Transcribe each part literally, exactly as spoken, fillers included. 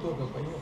tua campanha.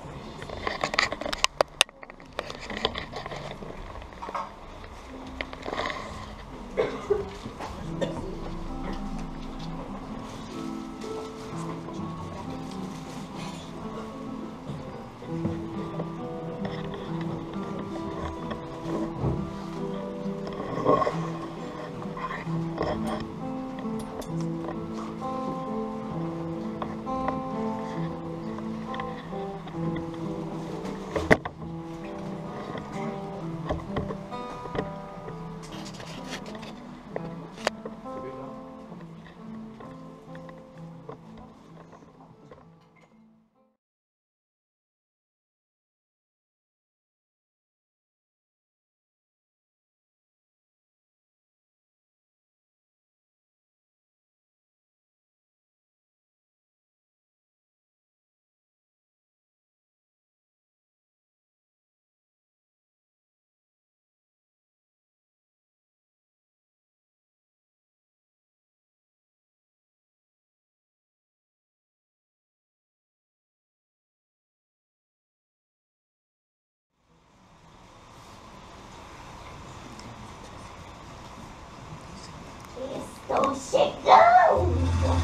Estou chegando!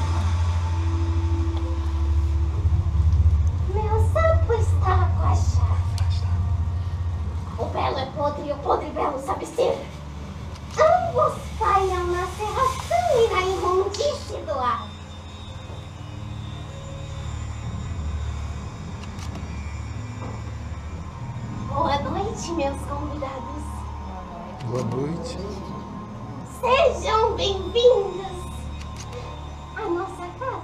Meu sapo está com a chave. O belo é podre e o podre belo sabe ser. Ambos falham na serração e na imundície do ar. Boa noite, meus convidados. Boa noite. Sejam bem-vindos à nossa casa.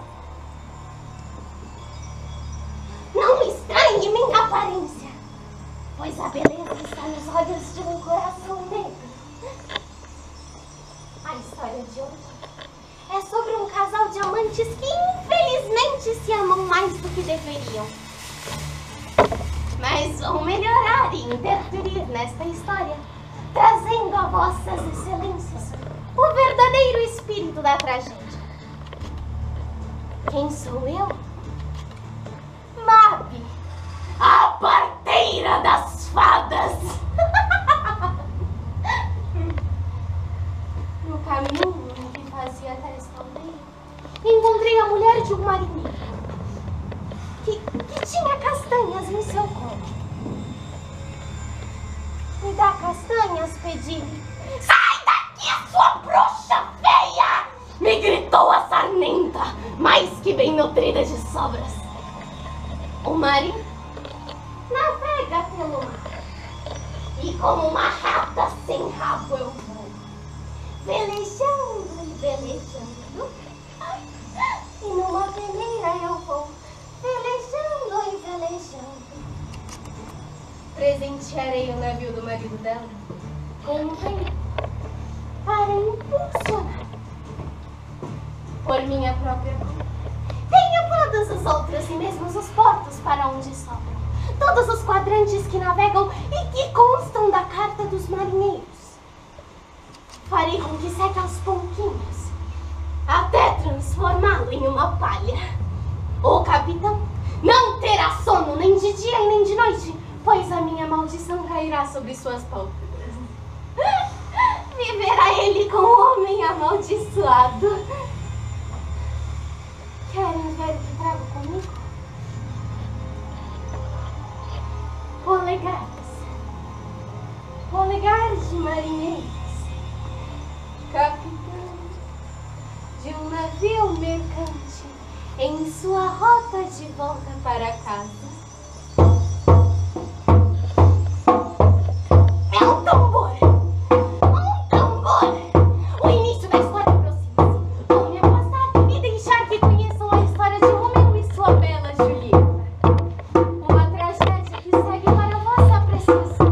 Não estranhe minha aparência, pois a beleza está nos olhos de um coração negro. A história de hoje é sobre um casal de amantes que infelizmente se amam mais do que deveriam. Mas vão melhorar e interferir nesta história, trazendo a vossas excelências o verdadeiro espírito da tragédia. Quem sou eu? Mabi, a parteira das fadas. No caminho em que fazia até esta aldeia, encontrei a mulher de um marinheiro que, que tinha castanhas em seu colo. Me dá castanhas, pedi-lhe. Sai daqui, sua bruxa feia! Me gritou a sarnenta, mais que bem nutrida de sobras. O marido navega pelo mar, e como uma rata sem rabo eu vou, velejando e velejando, e numa peneira eu vou, velejando e velejando. Presentearei o navio do marido dela com um vento para impulsionar por minha própria conta. Tenho todos os outros e mesmo os portos para onde sobram, todos os quadrantes que navegam e que constam da carta dos marinheiros. Farei com que seque aos pouquinhos, até transformá-lo em uma palha. O capitão não terá sono nem de dia e nem de noite, pois a minha maldição cairá sobre suas pálpebras. Viverá ele com o homem amaldiçoado. Querem ver o que trago comigo? Polegares. Polegares de marinheiros. Capitão de um navio mercante em sua rota de volta para casa. É um tambor! Um tambor! O início da história aproxima-se. Vou me afastar e deixar que conheçam a história de Romeu e sua bela Julieta. Uma tragédia que segue para a vossa apreciação.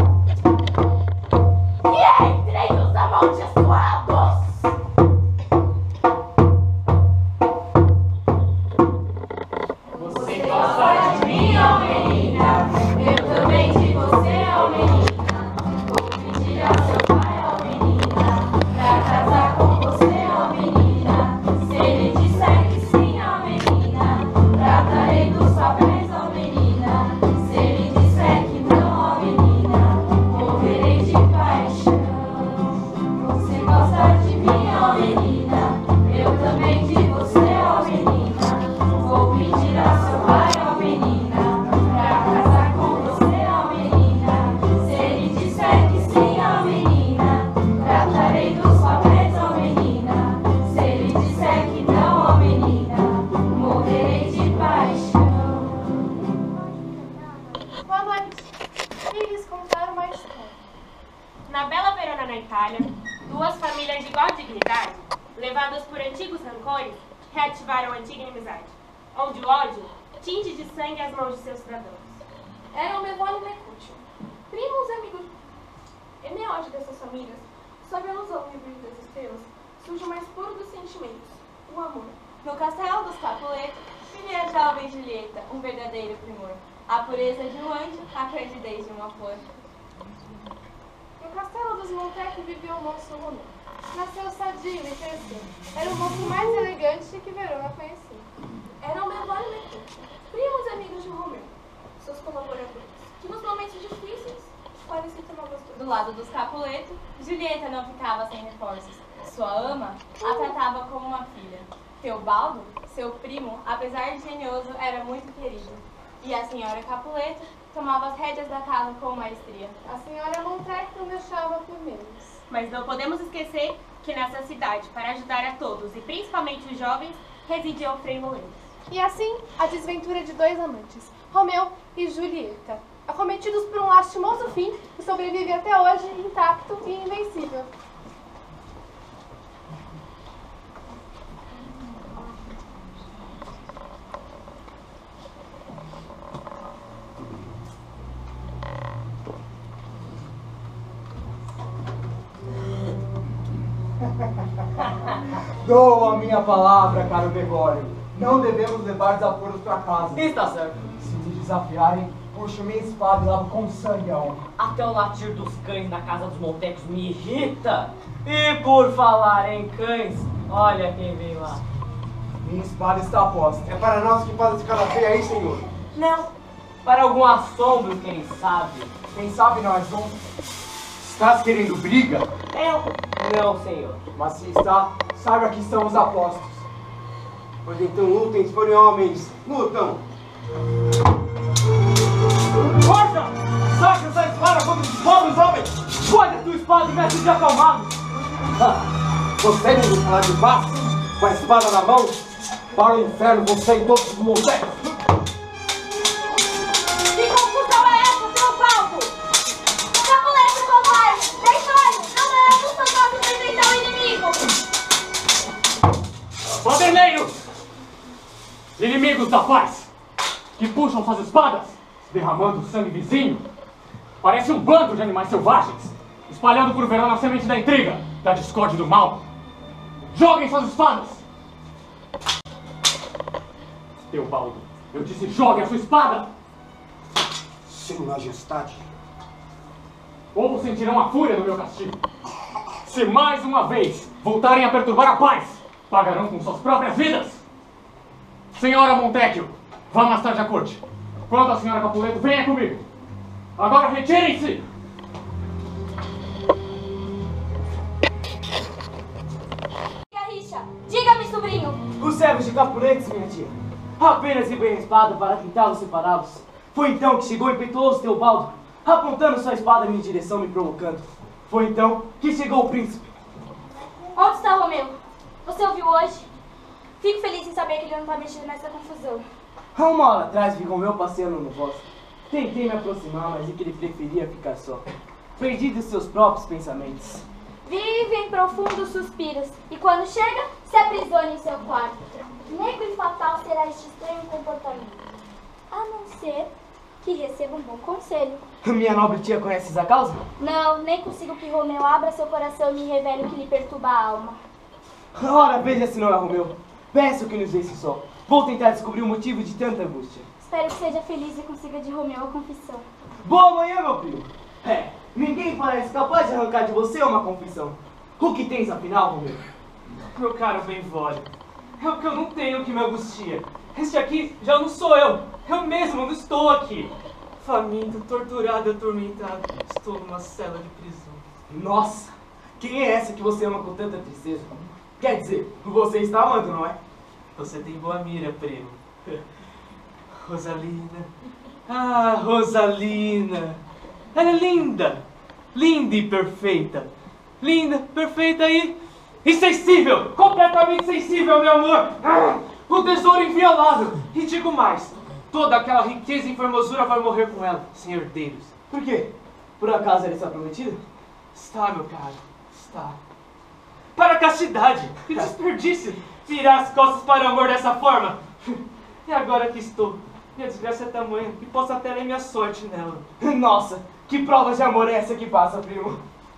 E entrei os amaldiçoados! Você gosta de mim? reativaram a antiga inimizade, onde o ódio tinge de sangue as mãos de seus cidadãos. Eram Mevone e Mercúcio, primos e amigos. E no ódio dessas famílias, sob a ilusão livre das estrelas, surge o mais puro dos sentimentos, o amor. No castelo dos Capuleto, vivia a jovem Julieta, um verdadeiro primor. A pureza de um anjo, a candidez de uma flor. No castelo dos Montec vivia o moço Romeu. Nasceu sadio e cresceu. Era o moço mais elegante que Verona conhecia. Eram Mevone e Mercúcio, primos e amigos de Romeu, seus colaboradores, que nos momentos difíceis parecem ter uma postura. Do lado dos Capuleto, Julieta não ficava sem reforços. Sua ama a tratava como uma filha. Teobaldo, seu primo, apesar de genioso, era muito querido. E a senhora Capuleto tomava as rédeas da casa com maestria. A senhora Montrec não deixava por menos. Mas não podemos esquecer que nessa cidade, para ajudar a todos, e principalmente os jovens, residia o Frei Lourenço. E assim, a desventura de dois amantes, Romeu e Julieta, acometidos por um lastimoso fim que sobrevive até hoje intacto e invencível. Dou a minha palavra, caro Gregório. Não devemos levar desaforos para casa. Está certo. Se me desafiarem, puxo minha espada e lavo com sangue a honra. Até o latir dos cães na casa dos Montecos me irrita. E por falar em cães, olha quem vem lá. Minha espada está posta. É para nós que faz esse cara feio aí, senhor? Não, para algum assombro, quem sabe. Quem sabe nós vamos. Estás querendo briga? Eu? Não, senhor. Mas se está, saiba que estamos a postos. Pois então lutem, se forem homens. Lutam! Força! Saca essa espada contra os pobres homens! Guarda a tua espada e mete de acalmados! Conseguem nos falar de paz? Com a espada na mão? Para o inferno, você e todos os Montecos! Que confusão é essa, Teobaldo? Capuleto covarde! Traidores! Não devemos soltar o defender o inimigo! Baderneiros! Inimigos da paz! Que puxam suas espadas, derramando sangue vizinho! Parece um bando de animais selvagens, espalhando por Verona a semente da intriga, da discórdia e do mal! Joguem suas espadas! Teobaldo, eu disse joguem a sua espada! Sim, majestade. Ou sentirão a fúria do meu castigo. Se mais uma vez voltarem a perturbar a paz, pagarão com suas próprias vidas! Senhora Montecchio, vá mais tarde à corte. Quanto à senhora Capuleto, venha comigo. Agora retirem-se! Garricha, diga-me, sobrinho! Os servos de Capuletos, minha tia, apenas ribei a espada para tentá-los separá-los. Foi então que chegou o impetuoso Teobaldo, apontando sua espada em minha direção, me provocando. Foi então que chegou o príncipe. Onde está o Romeu? Você ouviu hoje? Fico feliz em saber que ele não está mexendo nessa confusão. Há uma hora atrás vi Romeu passeando no bosque. Tentei me aproximar, mas vi que ele preferia ficar só, perdido em seus próprios pensamentos. Vive em profundos suspiros, e quando chega, se aprisiona em seu quarto. Negro e fatal será este estranho comportamento, a não ser que receba um bom conselho. Minha nobre tia conhece essa causa? Não, nem consigo que Romeu abra seu coração e me revele o que lhe perturba a alma. Ora, veja se não é Romeu. Peço que nos deixe só. Vou tentar descobrir o motivo de tanta angústia. Espero que seja feliz e consiga de Romeu a confissão. Boa manhã, meu primo. É, ninguém parece capaz de arrancar de você uma confissão. O que tens, afinal, Romeu? Meu caro Benvolio, é o que eu não tenho que me angustia. Este aqui já não sou eu. Eu mesmo não estou aqui. Faminto, torturado e atormentado. Estou numa cela de prisão. Nossa, quem é essa que você ama com tanta tristeza? Quer dizer, você está amando, não é? Você tem boa mira, primo. Rosalina. Ah, Rosalina. Ela é linda. Linda e perfeita. Linda, perfeita e insensível. Completamente sensível, meu amor. Ah, o tesouro inviolável. E digo mais. Toda aquela riqueza e formosura vai morrer com ela, sem herdeiros. Por quê? Por acaso ela está prometida? Está, meu caro. Está. Para a castidade. Que desperdício. Virar as costas para o amor dessa forma? E agora que estou, minha desgraça é tamanha que posso até ler minha sorte nela. Nossa, que prova de amor é essa que passa, primo?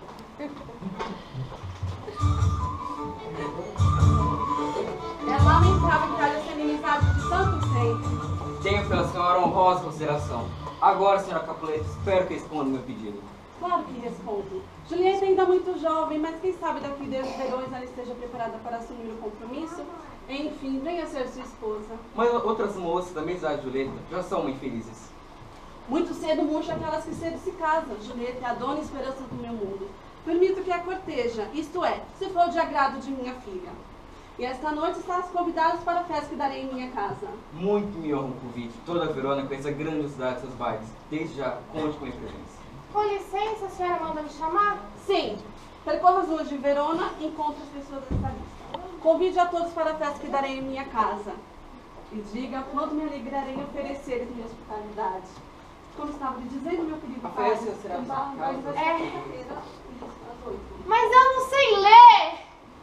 É lamentável que haja essa inimizade de tanto tempo. Tenho pela senhora honrosa consideração. Agora, senhora Capuleto, espero que responda o meu pedido. Claro que respondo. Julieta é ainda muito jovem, mas quem sabe daqui dois verões ela esteja preparada para assumir o compromisso? Enfim, venha ser sua esposa. Mas outras moças da mesma idade de Julieta já são muito felizes. Muito cedo murcha aquelas que cedo se casam. Julieta é a dona e esperança do meu mundo. Permito que a corteja, isto é, se for de agrado de minha filha. E esta noite estás convidados para a festa que darei em minha casa. Muito me honra o convite. Toda a Verona conhece a grandiosidade de seus bailes. Desde já, conte com a minha presença. Com licença, a senhora manda me chamar? Sim. Percorra as ruas de Verona e encontre as pessoas desta lista. Convide a todos para a festa que darei em minha casa. E diga quanto me alegrarei em oferecer minha hospitalidade. Como estava lhe dizendo, meu querido A pai, festa será em sua casa. vai ser É. quinta-feira, às oito. Mas eu não sei ler!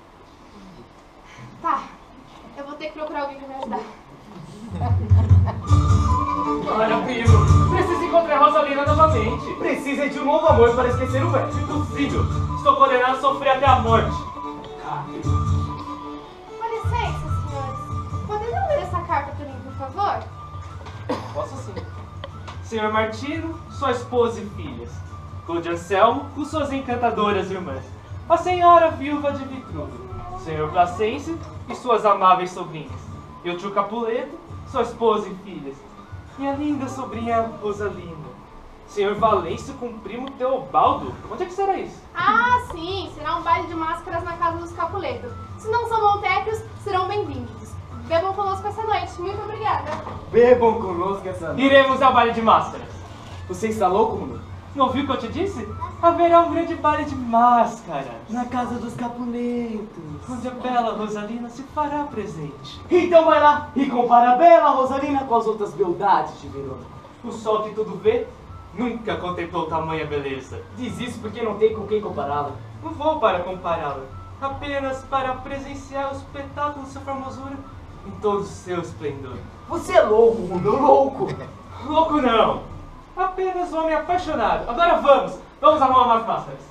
Tá, eu vou ter que procurar alguém para me ajudar. Ora, primo, preciso encontrar a Rosalina novamente. Precisa de um novo amor para esquecer o velho. Impossível. Estou condenado a sofrer até a morte. Com licença, senhores. Poderiam ler essa carta para mim, por favor? Posso sim. Senhor Martino, sua esposa e filhas. Claude Anselmo, com suas encantadoras irmãs. A senhora viúva de Vitruvio. Senhor Placêncio e suas amáveis sobrinhas. E o tio Capuleto, sua esposa e filhas. Minha linda sobrinha Rosalina. Senhor Valêncio com o primo Teobaldo. Onde é que será isso? Ah, sim, será um baile de máscaras na casa dos Capuleto. Se não são montépios, serão bem-vindos. Bebam conosco essa noite. Muito obrigada. Bebam conosco essa noite. Iremos ao baile de máscaras. Você está louco, mundo? Não ouviu o que eu te disse? Haverá um grande baile de máscaras. Na casa dos Capuletos. Onde a bela Rosalina se fará presente. Então vai lá e compara a bela Rosalina com as outras beldades de Verona. O sol que tudo vê nunca contemplou tamanha beleza. Diz isso porque não tem com quem compará-la. Não vou para compará-la, apenas para presenciar o espetáculo de sua formosura em todo o seu esplendor. Você é louco, mundo, louco. Louco não, apenas um homem apaixonado. Agora vamos, vamos arrumar umas máscaras.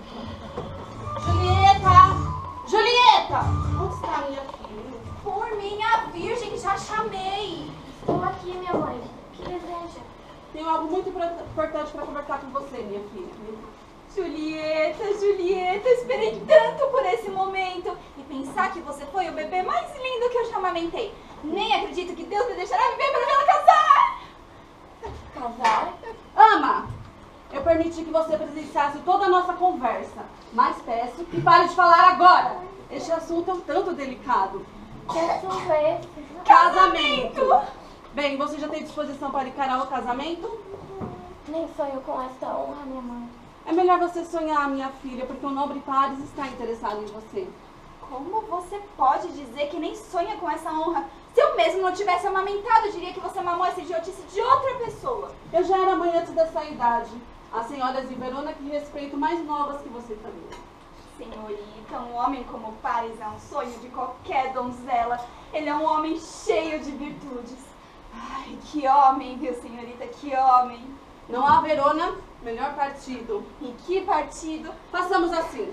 Julieta! Julieta! Onde está minha filha? Por minha virgem, já chamei. Estou aqui, minha mãe. O que deseja? Tenho algo muito importante para conversar com você, minha filha. Julieta, Julieta, esperei tanto por esse momento. E pensar que você foi o bebê mais lindo que eu já amamentei. Nem acredito que Deus me deixará viver para vê-la casar. Casar? Ama! Eu permiti que você presenciasse toda a nossa conversa. Mas peço que pare de falar agora. Este assunto é um tanto delicado. Que assunto é esse? Casamento! Bem, você já tem disposição para encarar o casamento? Nem sonho com esta honra, minha mãe. É melhor você sonhar, minha filha, porque o nobre Paris está interessado em você. Como você pode dizer que nem sonha com essa honra? Se eu mesmo não tivesse amamentado, eu diria que você mamou essa idiotice de outra pessoa. Eu já era mãe antes dessa idade. Há senhoras de Verona que respeito mais novas que você também. Senhorita, um homem como Paris é um sonho de qualquer donzela. Ele é um homem cheio de virtudes. Ai, que homem, viu, senhorita, que homem. Não há Verona, melhor partido. E que partido? Façamos assim.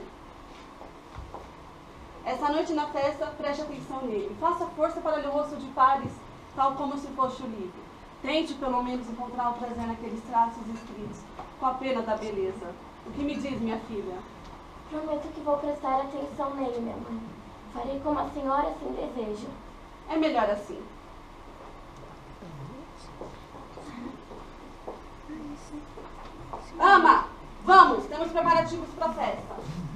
Essa noite na festa, preste atenção nele. Faça força para ler o rosto de Paris, tal como se fosse o livro. Tente, pelo menos, encontrar o prazer naqueles traços escritos, com a pena da beleza. O que me diz, minha filha? Prometo que vou prestar atenção nele, minha mãe. Farei como a senhora assim deseja. É melhor assim. Ama, vamos, temos preparativos para a festa.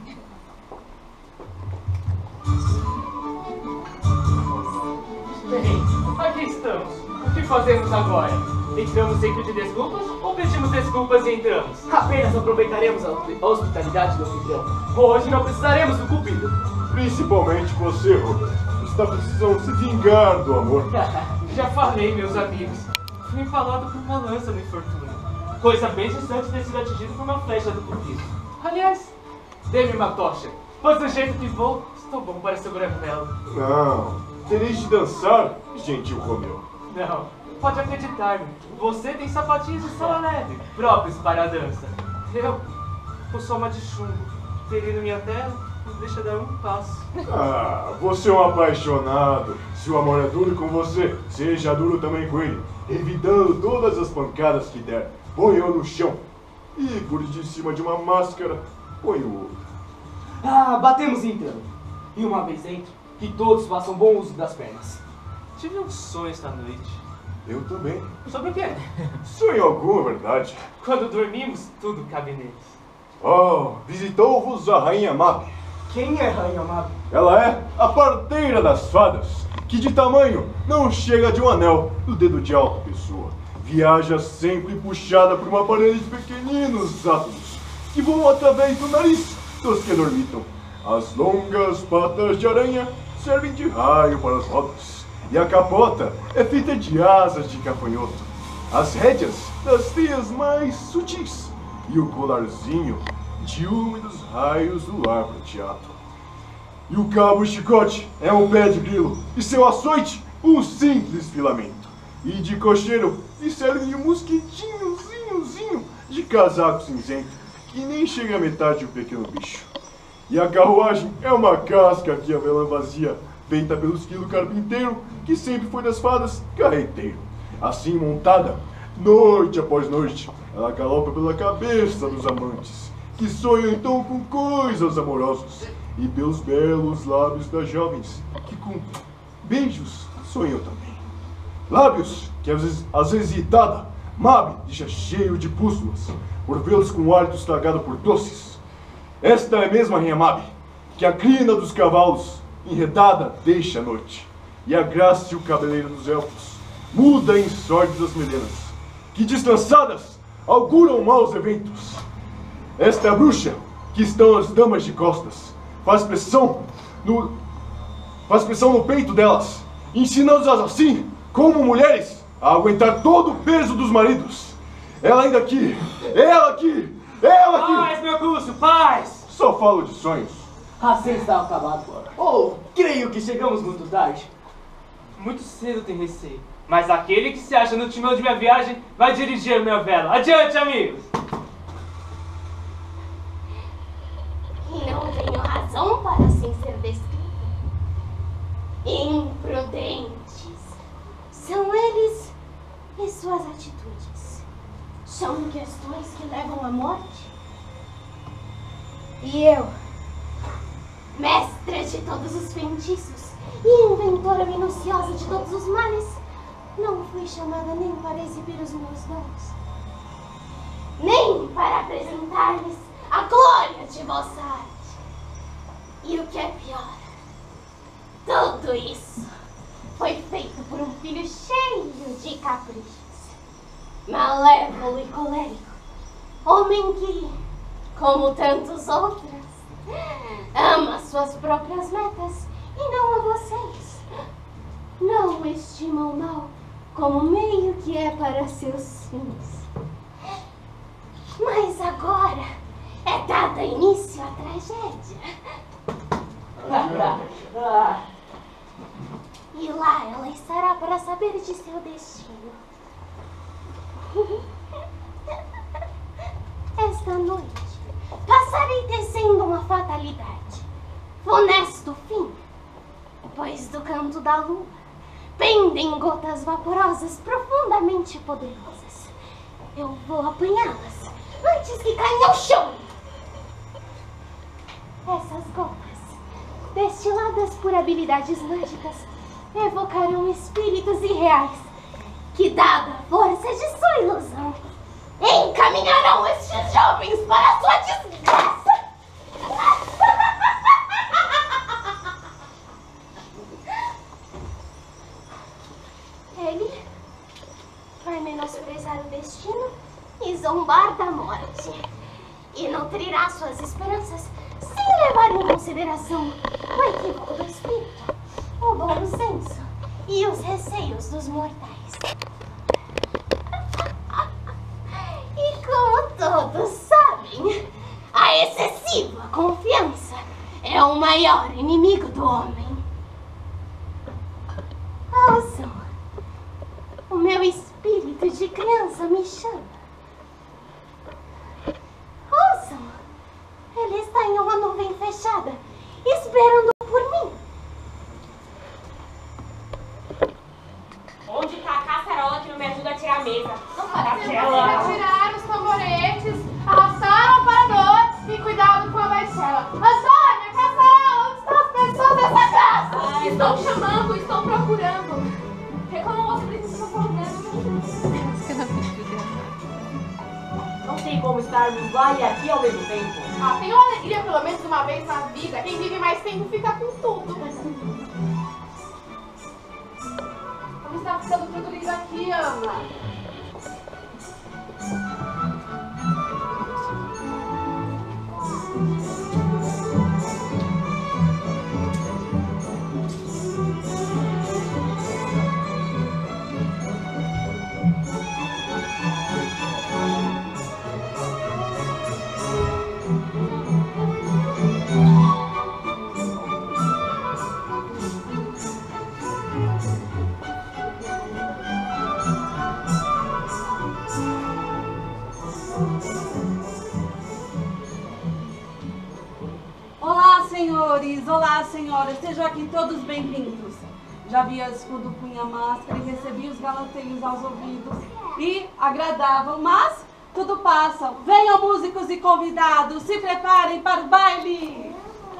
Bem, aqui estamos. O que fazemos agora? Entramos sempre de desculpas ou pedimos desculpas e entramos? Apenas aproveitaremos a hospitalidade do anfitrião. Hoje não precisaremos do cupido. Principalmente você, Robert. Está precisando se vingar do amor. Já falei, meus amigos. Fui empalado por uma lança no infortúnio. Coisa bem distante de ter sido atingido por uma flecha do cupido. Aliás, dê-me uma tocha, pois do jeito que vou, Estou bom para segurar vela. Não, tereis de dançar, gentil Romeu. Não, pode acreditar-me. Você tem sapatinhos de sola leve, próprios para a dança. Eu, com soma de chumbo, ferindo minha terra, não deixa dar um passo. Ah, você é um apaixonado. Se o amor é duro com você, seja duro também com ele, evitando todas as pancadas que der. Põe-o no chão e, por de cima de uma máscara, põe o outro. Ah, batemos então. E uma vez dentro, que todos façam bom uso das pernas. Tive um sonho esta noite. Eu também. Sobre o quê? Sonho algum, é verdade. Quando dormimos, tudo cabe neles. Oh, visitou-vos a Rainha Mab. Quem é Rainha Mab? Ela é a parteira das fadas, que de tamanho não chega de um anel no dedo de alta pessoa. Viaja sempre puxada por uma parede de pequeninos átomos que voam através do nariz dos que dormitam. As longas patas de aranha servem de raio para as rodas, e a capota é feita de asas de gafanhoto, as rédeas das teias mais sutis, e o colarzinho de úmidos raios do ar prateado. E o cabo chicote é um pé de grilo, e seu açoite um simples filamento. E de cocheiro lhe serve um mosquitinhozinhozinho de casaco cinzento, que nem chega a metade do pequeno bicho. E a carruagem é uma casca de avelã vazia, feita pelo esquilo carpinteiro, que sempre foi das fadas carreteiro. Assim montada, noite após noite, ela galopa pela cabeça dos amantes, que sonham então com coisas amorosas, e pelos belos lábios das jovens, que com beijos sonham também. Lábios que às vezes, às vezes irritada, Mab deixa cheio de pústulas, por vê-los com o hálito estragado por doces. Esta é a mesma Rainha Mab, que a crina dos cavalos, enredada, deixa a noite, e a graça e o cabeleiro dos elfos muda em sórdidas melenas, que descansadas auguram maus eventos. Esta é a bruxa que estão as damas de costas, faz pressão no, faz pressão no peito delas, ensinando-as assim, como mulheres, a aguentar todo o peso dos maridos. Ela ainda aqui, ela aqui, ela aqui. Paz, meu Cúcio, paz! Só falo de sonhos. Assim está acabado. Oh, creio que chegamos muito tarde. Muito cedo tem receio. Mas aquele que se acha no timão de minha viagem vai dirigir minha vela. Adiante, amigos! E não tenho razão para assim ser descrito. Imprudentes são eles e suas atitudes. São questões que levam à morte. E eu, mestra de todos os feitiços e inventora minuciosa de todos os males, não fui chamada nem para exibir os meus dons, nem para apresentar-lhes a glória de vossa arte. E o que é pior, tudo isso foi feito por um filho cheio de caprichos, malévolo e colérico, homem que, como tantos outros, ama suas próprias metas e não a vocês. Não o estima o mal como meio que é para seus fins. Mas agora é dada início à tragédia. E lá ela estará para saber de seu destino. Esta noite passarei tecendo uma fatalidade, funesto fim, pois do canto da lua pendem gotas vaporosas profundamente poderosas. Eu vou apanhá-las antes que caia ao chão. Essas gotas, destiladas por habilidades mágicas, evocarão espíritos irreais que, dada a força de sua ilusão, encaminharão estes jovens para a sua desgraça. Ele vai menosprezar o destino e zombar da morte, e nutrirá suas esperanças sem levar em consideração o equívoco do espírito, o bom senso e os receios dos mortais. E como todos sabem, a excessiva confiança é são o maior inimigo do homem. Ouçam, o meu espírito de criança me chama. Ouçam, ele está em uma nuvem fechada, esperando por mim. Onde está a caçarola que não me ajuda a tirar a mesa? Não pode ser. Tiraram os tamboretes, arrastaram para nós e cuidado com a baixela. Antônia, caçarola, onde estão as pessoas dessa casa? Ai, estão chamando, estão procurando. Reclamam você precisa fazer. Não tem como estarmos lá e aqui ao mesmo tempo. Ah, tem uma alegria pelo menos uma vez na vida. Quem vive mais tempo fica com tudo. Como está ficando tudo lindo aqui, Ana? Olá, senhores! Olá, senhoras! Sejam aqui todos bem-vindos. Já vi a escudo, punha a máscara e recebi os galanteios aos ouvidos. E agradavam, mas tudo passa. Venham músicos e convidados, se preparem para o baile!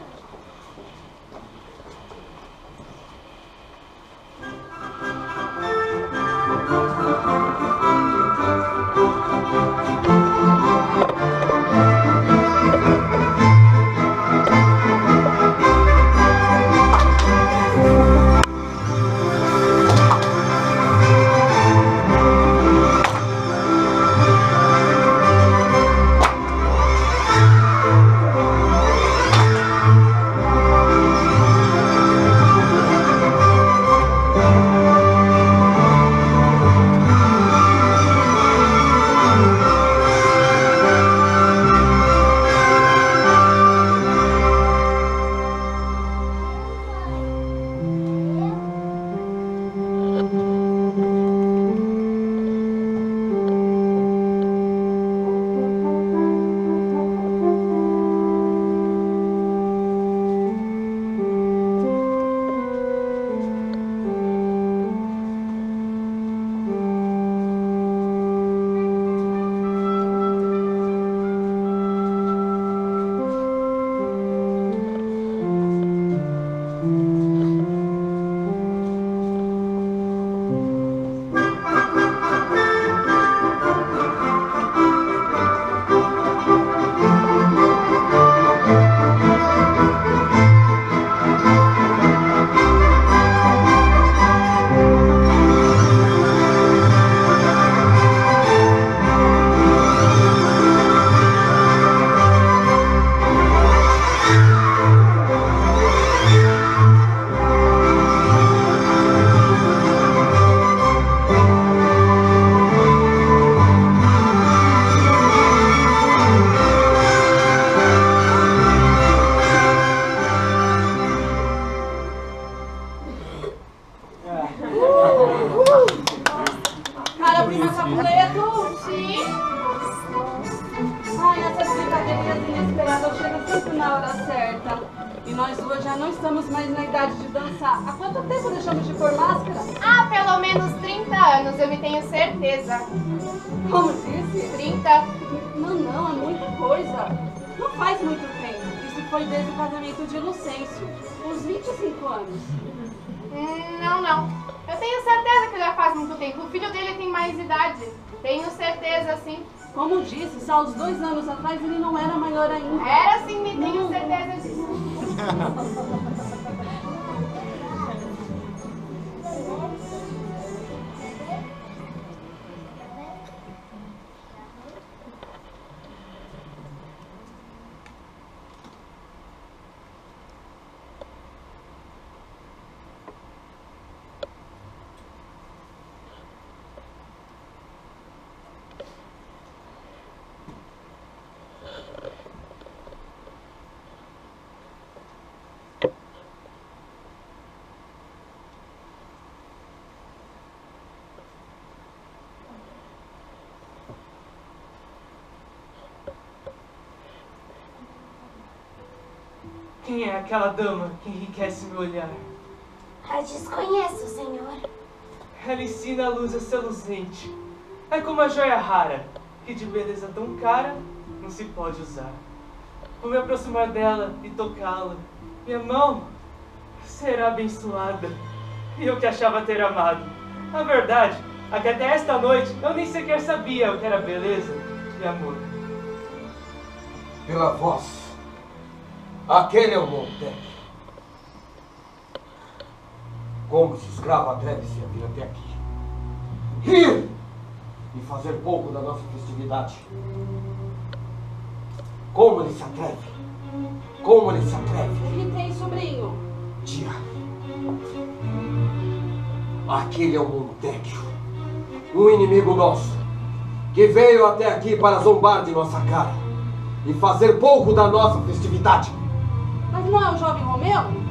Ah, pelo menos trinta anos, eu me tenho certeza. Como disse? trinta. Não, não, é muita coisa. Não faz muito tempo. Isso foi desde o casamento de Lucêncio, uns vinte e cinco anos. Hum, não, não. Eu tenho certeza que já faz muito tempo. O filho dele tem mais idade. Tenho certeza, sim. Como disse, só uns dois anos atrás ele não era maior ainda. Era sim, me tenho certeza disso. Quem é aquela dama que enriquece meu olhar? A desconheço, senhor. Ela ensina a luz a ser luzente. É como a joia rara, que de beleza tão cara não se pode usar. Vou me aproximar dela e tocá-la. Minha mão será abençoada. E eu que achava ter amado. Na verdade, é que até esta noite eu nem sequer sabia o que era beleza e amor. Pela voz, aquele é o Montec. Como esse escravo atreve-se a vir até aqui? Rir e fazer pouco da nossa festividade. Como ele se atreve? Como ele se atreve? O que tem, sobrinho? Tia, aquele é o Montecchio, um inimigo nosso, que veio até aqui para zombar de nossa cara e fazer pouco da nossa festividade. Mas não é o jovem Romeu?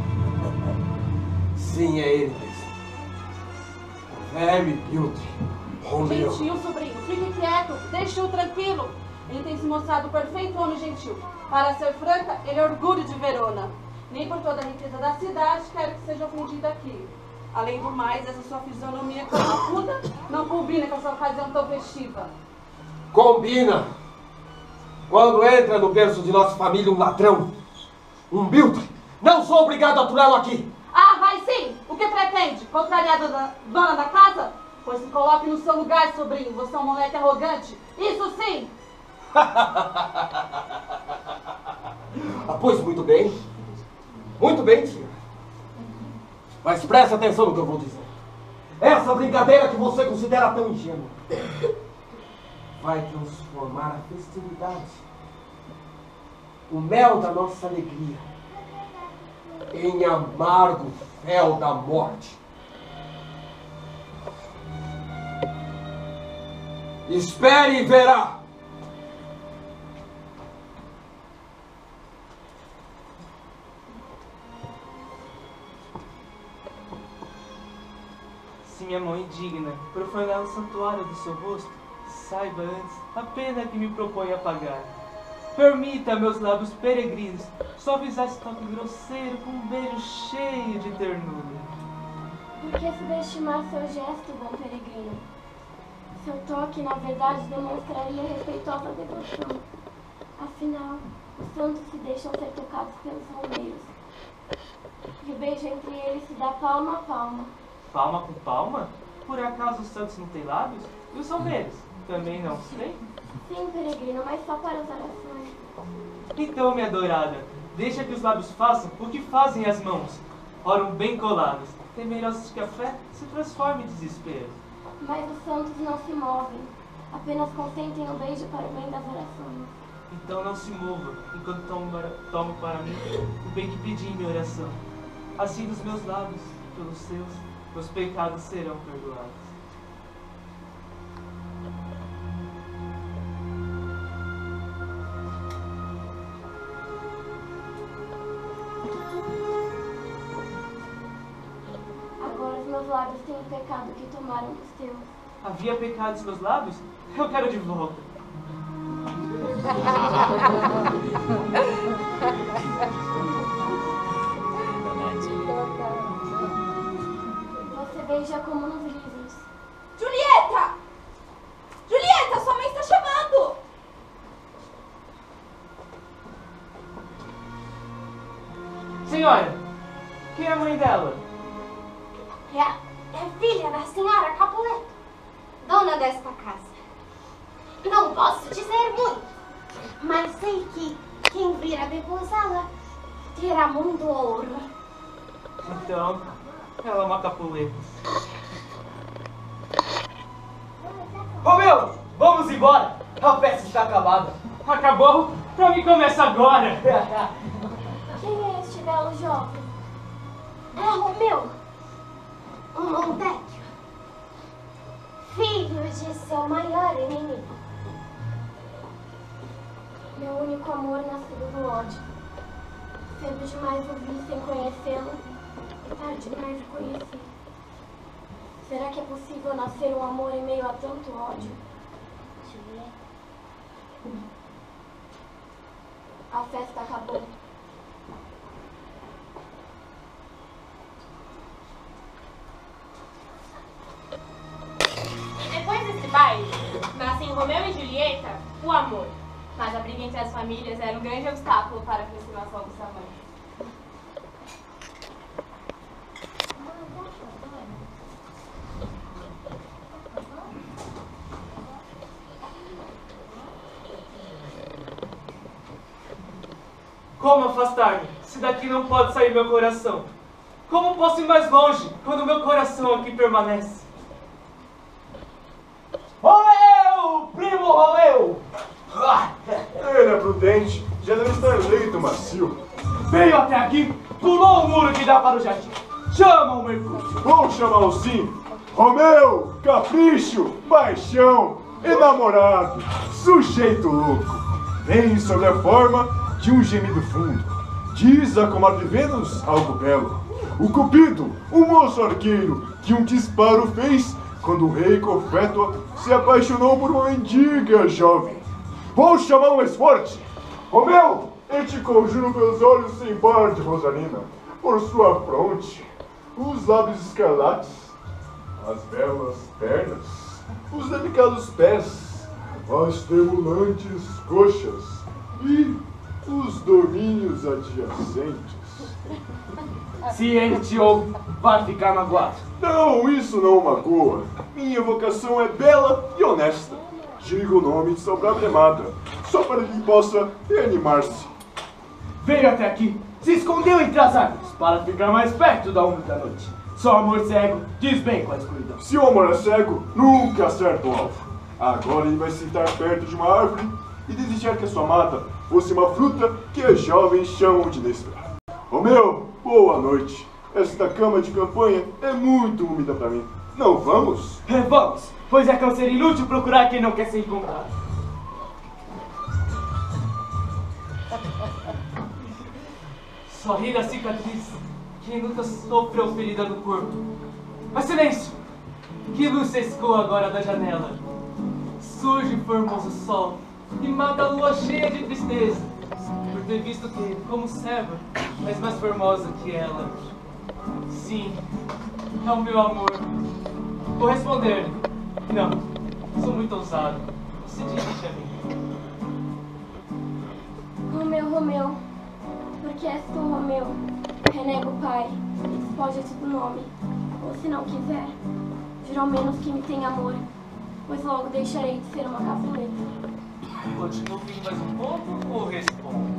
Sim, é ele mesmo. Velho e Piltre, Romeu. Gentil, sobrinho, fique quieto, deixe-o tranquilo. Ele tem se mostrado perfeito homem gentil. Para ser franca, ele é orgulho de Verona. Nem por toda a riqueza da cidade quero que seja ofendido aqui. Além do mais, essa sua fisionomia carrancuda não combina com essa ocasião tão festiva. Combina! Quando entra no berço de nossa família um ladrão, um biltre, não sou obrigado a aturá-lo aqui. Ah, vai sim! O que pretende? Contrariar a dona, dona da casa? Pois se coloque no seu lugar, sobrinho. Você é um moleque arrogante. Isso sim! Ah, pois muito bem. Muito bem, tia. Mas preste atenção no que eu vou dizer. Essa brincadeira que você considera tão ingênua vai transformar a festividade, o mel da nossa alegria, em amargo fel da morte. Espere e verá. Se minha mão indigna profanar o santuário do seu rosto, saiba antes a pena que me propõe a pagar. Permita a meus lábios peregrinos suavizar esse toque grosseiro com um beijo cheio de ternura. Por que subestimar seu gesto, bom peregrino? Seu toque, na verdade, demonstraria respeitosa devoção. Afinal, os santos se deixam ser tocados pelos romeiros. E o beijo entre eles se dá palma a palma. Palma com palma? Por acaso os santos não têm lábios? E os romeiros? Também não têm? Sim, peregrino, mas só para as orações. Então, minha adorada, deixa que os lábios façam o que fazem as mãos. Oram bem colados, temerosos que a fé se transforme em desespero. Mas os santos não se movem, apenas consentem o beijo para o bem das orações. Então não se mova, enquanto tomo para, tomo para mim o bem que pedi em minha oração. Assim dos meus lábios, pelos seus, meus pecados serão perdoados. Agora os meus lábios têm o pecado que tomaram dos teus. Havia pecado nos meus lábios? Eu quero de volta. Você beija como nos livros. Julieta! Julieta, sua mãe está chamando! Senhora, quem é a mãe dela? É, a, é filha da senhora Capuleto, dona desta casa. Não posso dizer muito, mas sei que quem vir a deposá-la terá muito ouro. Então, ela é uma Capuleto. Romeu, vamos embora! A festa está acabada. Acabou? Pra mim começa agora. Quem é este belo jovem? É Romeu, um Montecchio, filho de seu maior inimigo. Meu único amor nascido do ódio. Cedo demais o vi sem conhecê-lo e tarde demais o conheci. Será que é possível nascer um amor em meio a tanto ódio? A festa acabou. baile, nasce em Romeu e Julieta o amor. Mas a briga entre as famílias era um grande obstáculo para a aproximação dos amantes. Como afastar-me, se daqui não pode sair meu coração? Como posso ir mais longe, quando meu coração aqui permanece? Romeu! Primo Romeu! Ele é prudente, já deve estar eleito macio. Veio até aqui, pulou o muro que dá para o jardim. Chama o Mercúrio. Vou chamá-lo sim. Romeu, capricho, paixão, enamorado, sujeito louco. Vem sobre a forma de um gemido fundo. Diz a comadre Vênus algo belo. O Cupido, o moço arqueiro, que um disparo fez quando o rei Cofétua se apaixonou por uma mendiga jovem. Vou chamá-lo mais forte. Romeu, eu te conjuro pelos olhos sem par de Rosalina, por sua fronte, os lábios escarlates, as belas pernas, os delicados pés, as tremulantes coxas e os domínios adjacentes. Ciente ou vai ficar magoado? Não, isso não magoa. Minha vocação é bela e honesta. Diga o nome de sua própria amada, só para que possa reanimar-se. Veio até aqui, se escondeu entre as árvores, para ficar mais perto da onda da noite. Só amor cego diz bem com a escuridão. Se o amor é cego, nunca acerta o alvo. Agora ele vai sentar perto de uma árvore e desejar que a sua amada fosse uma fruta que os jovens chamam de néspera. Romeu, boa noite. Esta cama de campanha é muito úmida para mim. Não vamos? É, vamos, pois é câncer inútil procurar quem não quer ser encontrado. Sorri da cicatriz, quem nunca sofreu ferida no corpo. Mas silêncio! Que luz ciscou agora da janela. Surge o formoso sol e mata a lua cheia de tristeza, por ter visto que, como serva, és mais formosa que ela. Sim, é o meu amor. Vou responder-lhe. Não, sou muito ousado. Se dirige a mim. Romeu, Romeu, por que és tu, Romeu? Renega o pai, despoja-te do nome. Ou se não quiser, juro ao menos que me tem amor, pois logo deixarei de ser uma capuleta. Continua ouvindo mais um pouco ou responde?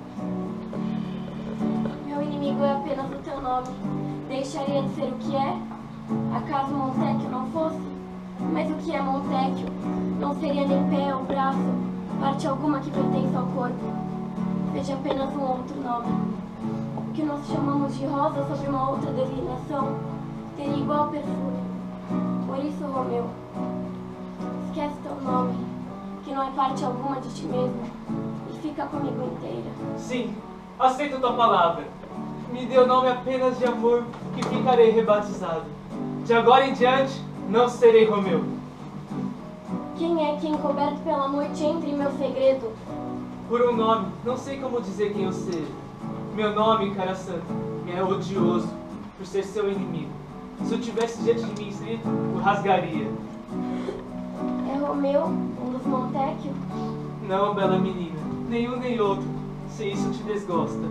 Meu inimigo é apenas o teu nome. Deixaria de ser o que é? Acaso Montecchio não fosse? Mas o que é Montecchio? Não seria nem pé ou braço, parte alguma que pertence ao corpo. Seja apenas um outro nome. O que nós chamamos de rosa sobre uma outra designação teria igual perfume. Por isso, Romeu, esquece teu nome, que não é parte alguma de ti mesmo, e fica comigo inteira. Sim, aceito tua palavra. Me dê o nome apenas de amor, que ficarei rebatizado. De agora em diante, não serei Romeu. Quem é que, encoberto pela noite, entre em meu segredo? Por um nome, não sei como dizer quem eu seja. Meu nome, cara santa, me é odioso, por ser seu inimigo. Se eu tivesse diante de mim escrito, o rasgaria. É Romeu, um dos Montecchio? Não, bela menina, nenhum nem outro, se isso te desgosta.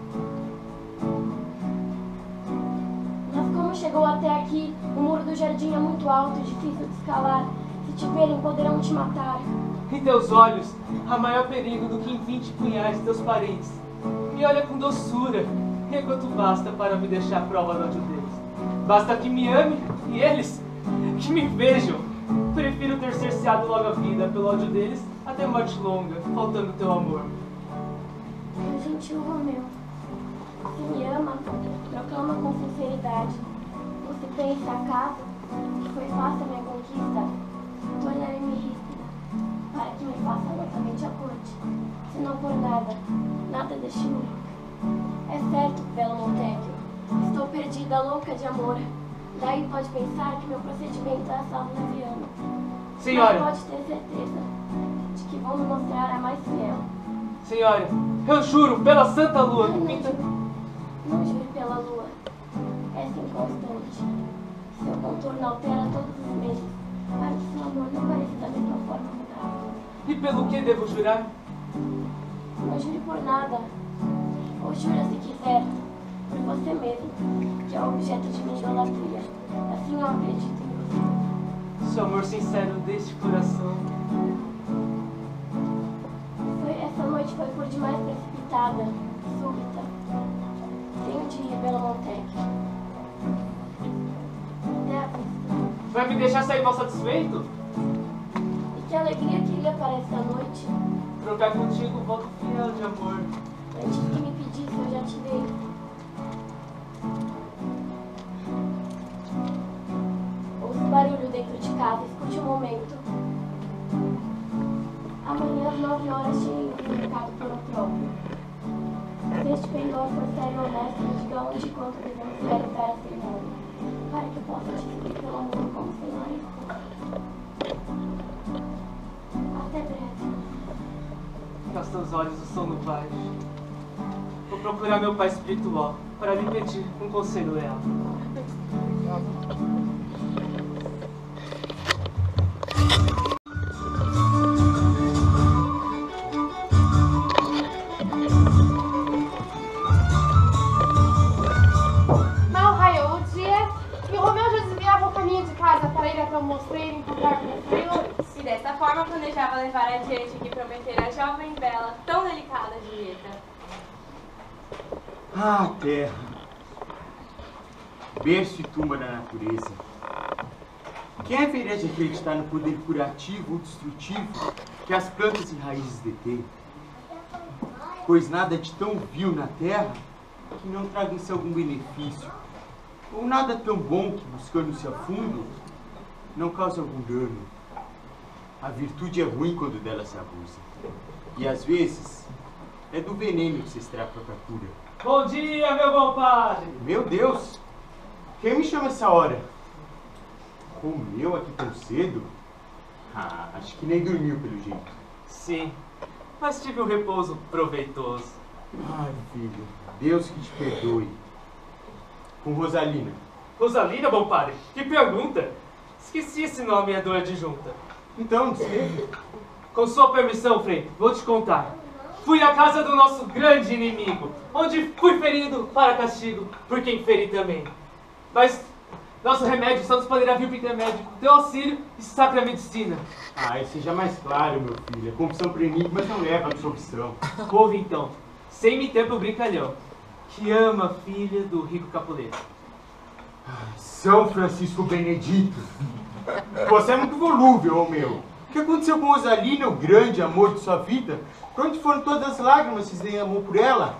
Mas como chegou até aqui? O muro do jardim é muito alto e difícil de escalar. Se te verem, poderão te matar. Em teus olhos, há maior perigo do que em vinte punhais de teus parentes. Me olha com doçura, e é quanto basta para me deixar a prova do ódio deles. Basta que me ame, e eles, que me vejam. Prefiro ter cerceado logo a vida pelo ódio deles, até morte longa, faltando teu amor. Meu gentil Romeu, se me ama, proclama com sinceridade. Você pensa, acaso, que foi fácil a minha conquista? Tornarei-me ríspida, para que me faça loucamente a corte. Se não por nada, nada deste mundo. É certo, belo Montecchio, estou perdida, louca de amor. Daí pode pensar que meu procedimento é assado leviano. Senhora! Mas pode ter certeza de que vou me mostrar a mais fiel. Senhora, eu juro pela Santa Lua que Não, pinta... não jure pela lua. Essa inconstante. Seu contorno altera todos os meses, para que seu amor não pareça pelo que devo jurar? Não jure por nada. Ou jura se quiser, por você mesmo, que é o objeto de minha idolatria. Assim eu acredito em você. Seu amor sincero deste coração. Foi, essa noite foi por demais precipitada, súbita. Tenho de ir, Bela Montec. Até a vista. Vai me deixar sair mal satisfeito? E que alegria queria para esta noite. Trocar contigo um voto fiel de amor. Antes que me pedisse, eu já te dei. Ouço barulho dentro de casa, escute um momento. Amanhã às nove horas tinha ido no mercado pelo próprio. Se este pendor for sério e honesto, me diga onde e quanto devemos realizar a cerimônia, para que eu possa te seguir pelo amor como senhora e esposa. Até breve. Aos teus olhos o sono vai. Vou procurar meu pai espiritual para lhe pedir um conselho leal. Mal raiou o dia e o Romeu já desviava o caminho de casa para ir até o mosteiro encontrar com os senhores. E dessa forma planejava levar adiante o que prometera a jovem bela, tão delicada Julieta. Ah, terra, berço e tumba da natureza. Quem haveria de acreditar no poder curativo ou destrutivo que as plantas e raízes detêm? Pois nada de tão vil na terra que não traga em si algum benefício, ou nada tão bom que, buscando-se a fundo, não cause algum dano. A virtude é ruim quando dela se abusa, e às vezes é do veneno que se extrai a própria cura. Bom dia, meu bom padre! Meu Deus! Quem me chama essa hora? Romeu aqui tão cedo? Ah, acho que nem dormiu pelo jeito. Sim, mas tive um repouso proveitoso. Ai, filho, Deus que te perdoe. Com Rosalina. Rosalina, bom padre? Que pergunta! Esqueci esse nome e a dor adjunta. Então, descreve. Com sua permissão, Frei, vou te contar. Fui à casa do nosso grande inimigo, onde fui ferido para castigo, por quem feri também. Mas nosso remédio só nos poderá vir por intermédio do teu auxílio e sacra medicina. Ai, seja mais claro, meu filho. A confissão por enigmas não leva à absolvição. Ouve então, sem me ter pro brincalhão, que ama a filha do rico Capuleto. São Francisco Benedito. Você é muito volúvel, Romeu. O que aconteceu com Rosalina, o grande amor de sua vida? Pra onde foram todas as lágrimas que você amou por ela?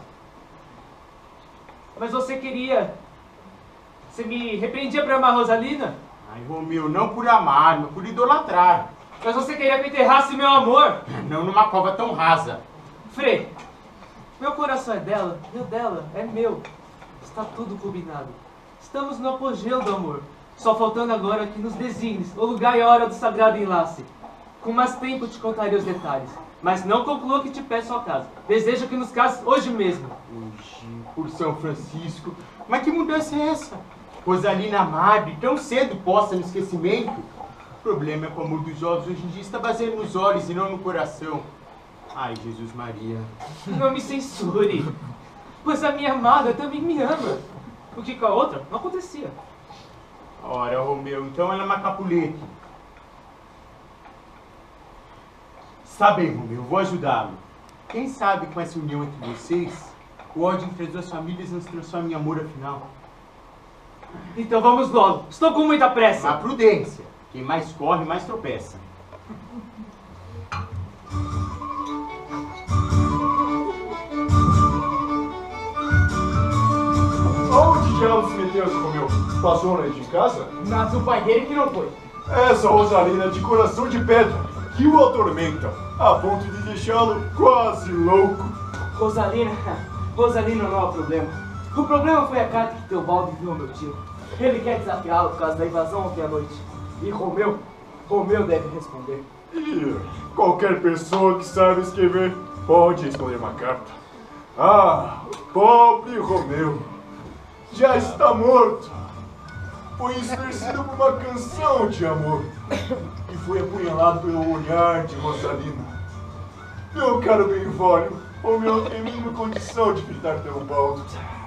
Mas você queria... Você me repreendia pra amar Rosalina? Ai, Romeu, não por amar, mas por idolatrar. Mas você queria que eu enterrasse meu amor? Não numa cova tão rasa. Frei, meu coração é dela, e o dela é meu. Está tudo combinado. Estamos no apogeu do amor. Só faltando agora que nos designes o lugar e a hora do sagrado enlace. Com mais tempo te contarei os detalhes. Mas não conclua que te peço ao caso. Desejo que nos cases hoje mesmo. Uxi, por São Francisco. Mas que mudança é essa? Rosalina amada e tão cedo posta no esquecimento? O problema é que o amor dos jovens hoje em dia está baseado nos olhos e não no coração. Ai, Jesus Maria. Não me censure. Pois a minha amada também me ama. O que com a outra não acontecia. Ora, Romeu, então ela é uma Capuleto. Está bem, Romeu, vou ajudá-lo. Quem sabe com essa união entre vocês, o ódio entre as duas famílias não se transforma em amor afinal. Então vamos logo. Estou com muita pressa. Mas prudência. Quem mais corre, mais tropeça. Onde diabos se meteu esse Romeu? Passou na de casa? Mas o pai dele que não foi. Essa Rosalina de coração de pedra que o atormenta, a ponto de deixá-lo quase louco. Rosalina, Rosalina não é o problema. O problema foi a carta que Teobaldo enviou ao meu tio. Ele quer desafiá-lo por causa da invasão ontem à noite. E Romeu, Romeu deve responder. E qualquer pessoa que saiba escrever pode responder uma carta. Ah, pobre Romeu, já está morto. Foi esquecido por uma canção de amor e foi apunhalado pelo olhar de Rosalina. Meu caro Benvolio, o meu tem a mínima condição de fitar Teobaldo.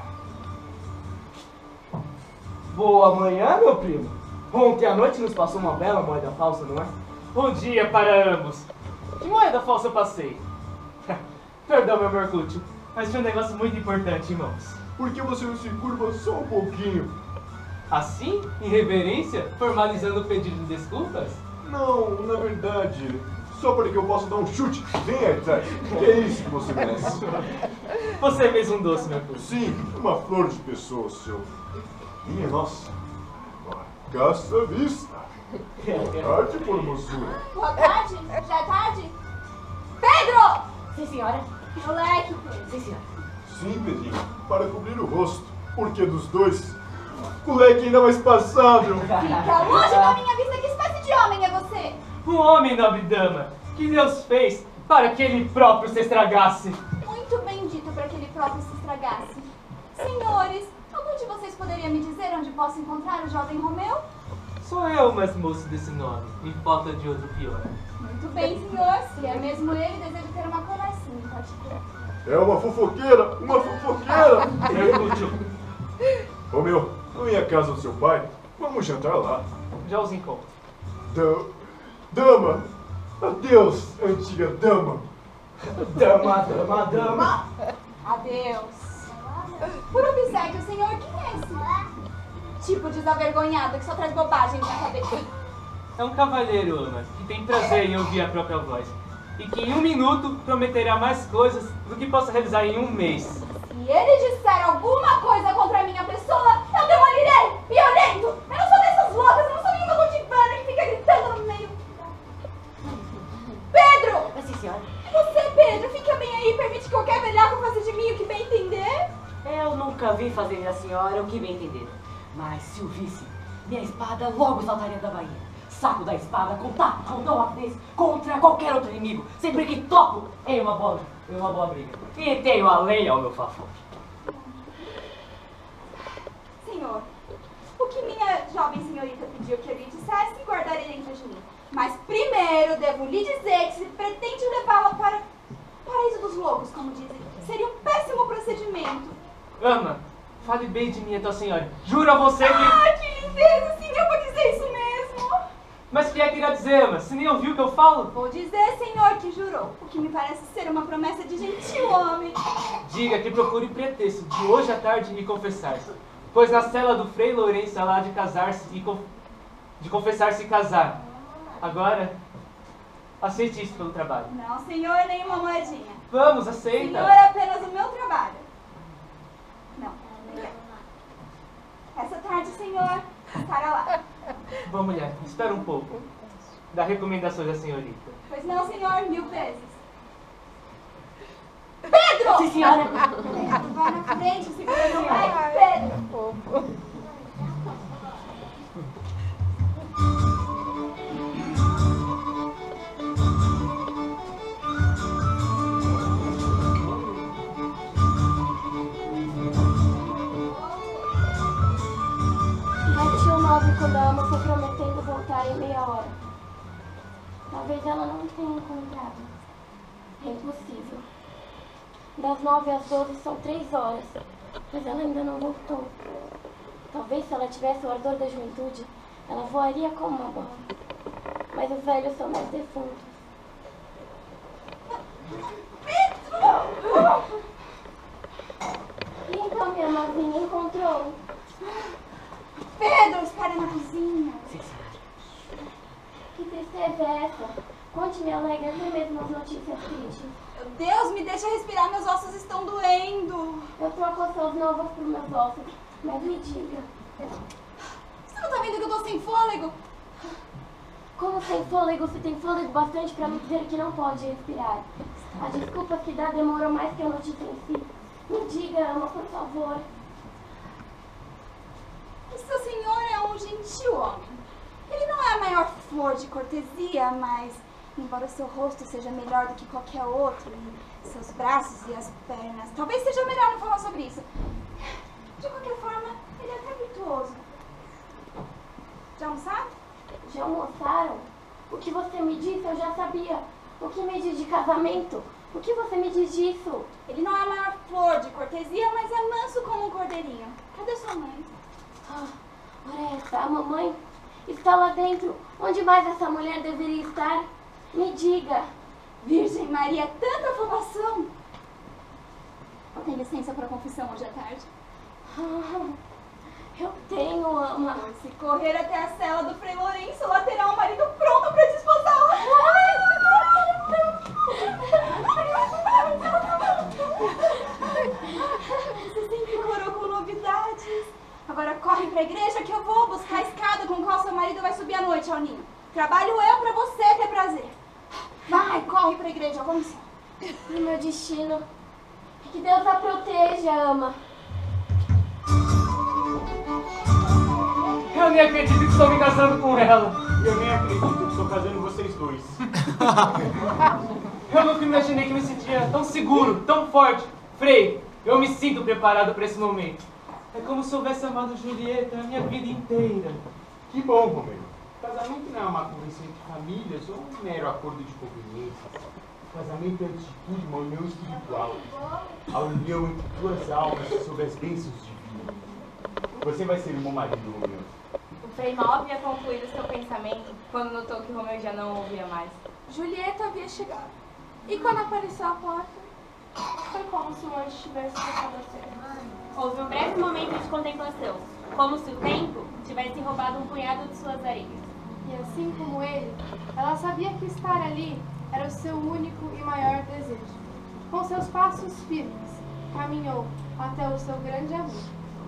Boa manhã, meu primo. Ontem à noite nos passou uma bela moeda falsa, não é? Bom dia para ambos. Que moeda falsa eu passei? Perdão, meu Mercúcio, mas tinha um negócio muito importante em mãos. Por que você não se curva só um pouquinho? Assim, em reverência, formalizando o pedido de desculpas? Não, na verdade, só para que eu possa dar um chute. Vem aí, Ted. Que é isso que você merece? Você fez um doce, Mercúcio. Sim, uma flor de pessoa, seu. Minha nossa. Caça vista. Boa tarde, formosura. Boa tarde. Já é tarde? Pedro! Sim, senhora. Moleque. Sim, senhora. Sim, Pedrinho, para cobrir o rosto. Porque dos dois, o leque ainda mais passado. Fica longe da minha vista. Que espécie de homem é você? Um homem, nobre dama, que Deus fez para que ele próprio se estragasse. Muito bem dito para que ele próprio se estragasse. Senhores, algum de vocês poderia me dizer onde posso encontrar o jovem Romeu? Sou eu, mas moço desse nome, em falta de outro pior. Muito bem, senhor. Se é mesmo ele, desejo ter uma conversinha em particular. É uma fofoqueira, uma fofoqueira. Mercúcio, Romeu, não ia à casa do seu pai? Vamos jantar lá. já os encontro. Da- Dama! Adeus, antiga dama! Dama, dama, dama. Adeus. Por obséquio, senhor, quem é esse tipo desavergonhado que só traz bobagens na cabeça? É um cavalheiro, Ana, que tem prazer em ouvir a própria voz. E que em um minuto prometerá mais coisas do que possa realizar em um mês. Se ele disser alguma coisa contra a minha pessoa, eu demolirei! Violento! Eu não sou dessas loucas, eu não sou nenhuma cultivana que fica gritando no meio. Pedro! Sim, senhora. Você, Pedro, fica bem aí, permite que qualquer velhaco faça de mim o que bem entender? Eu nunca vi fazer da senhora o que bem entender. Mas se o visse, minha espada logo saltaria da baía. Saco da espada com taco, com tão rapidez contra qualquer outro inimigo, sempre que topo em uma boa, em uma boa briga. E tenho a lei ao meu favor. Senhor, o que minha jovem senhorita pediu que eu lhe dissesse, guardarei dentro de mim. Mas primeiro devo lhe dizer que se pretende levá-la para o paraíso dos loucos, como dizem, seria um péssimo procedimento. Ama, fale bem de mim, então, senhora. Juro a você que... Ah, que lindeza, sim, eu vou dizer isso mesmo. Mas o que é que irá dizer, Ama? Se nem ouviu o que eu falo? Vou dizer, senhor, que jurou, o que me parece ser uma promessa de gentil homem. Diga que procure pretexto de hoje à tarde me confessar-se. Pois na cela do Frei Lourenço ela há de casar-se e conf... de confessar-se e casar. Agora, aceite isso pelo trabalho. Não, senhor, nem uma moedinha. Vamos, aceita. Senhor, é apenas o meu trabalho. Não, nem quero. Essa tarde, senhor, estará lá. Bom, mulher, espera um pouco. Dá recomendações à senhorita. Pois não, senhor, mil vezes. Pedro! Sim, senhora. Vai na frente, segura meu pai. Pedro! Tio nove quando a ama foi prometendo voltar em meia hora. Talvez ela não tenha encontrado. É impossível. Das nove às doze são três horas, mas ela ainda não voltou. Talvez se ela tivesse o ardor da juventude, ela voaria como uma bola. Mas os velhos são mais defuntos. E então minha amazinha encontrou. Pedro, espere na cozinha. Sim, senhora. Que tristeza é essa? Conte-me, alegre, até mesmo as notícias tristes. Meu Deus, me deixa respirar, meus ossos estão doendo. Eu troco as suas novas por meus ossos, mas me diga. Você não tá vendo que eu tô sem fôlego? Como sem fôlego, se tem fôlego bastante pra me dizer que não pode respirar? As desculpas que dá demoram mais que a notícia em si. Me diga, ama, por favor. O seu senhor é um gentil homem. Ele não é a maior flor de cortesia, mas, embora o seu rosto seja melhor do que qualquer outro, e seus braços e as pernas, talvez seja melhor não falar sobre isso. De qualquer forma, ele é até virtuoso. Já almoçaram? Já almoçaram? O que você me disse eu já sabia. O que me diz de casamento? O que você me diz disso? Ele não é a maior flor de cortesia, mas é manso como um cordeirinho. Cadê sua mãe? Ah, ora essa, a mamãe está lá dentro. Onde mais essa mulher deveria estar? Me diga. Virgem Maria, tanta afobação! Tem licença para confissão hoje à tarde? Ah, eu tenho, ama. Se correr até a cela do Frei Lourenço, lá terá um marido pronto para desposá-la. Você sempre corou com novidades. Agora corre pra igreja que eu vou buscar a escada com qual seu marido vai subir à noite ao ninho. Trabalho eu pra você ter prazer. Vai, corre pra igreja, vamos. O meu destino. Que Deus a proteja, ama. Eu nem acredito que estou me casando com ela. Eu nem acredito que estou casando vocês dois. Eu nunca imaginei que me sentia tão seguro, tão forte. Frei, eu me sinto preparado para esse momento. É como se houvesse amado Julieta a minha vida inteira. Que bom, Romeu. Casamento não é uma convenção entre famílias ou um mero acordo de conveniência. Casamento é, antes de tudo, uma união espiritual. A união entre duas almas sob as bênçãos divinas. Você vai ser o meu marido, Romeu. O Frei mal havia concluído seu pensamento quando notou que Romeu já não ouvia mais. Julieta havia chegado. E quando apareceu a porta, foi como se o anjo tivesse deixado a cena. Houve um breve momento de contemplação, como se o tempo tivesse roubado um punhado de suas areias. E assim como ele, ela sabia que estar ali era o seu único e maior desejo. Com seus passos firmes, caminhou até o seu grande amor.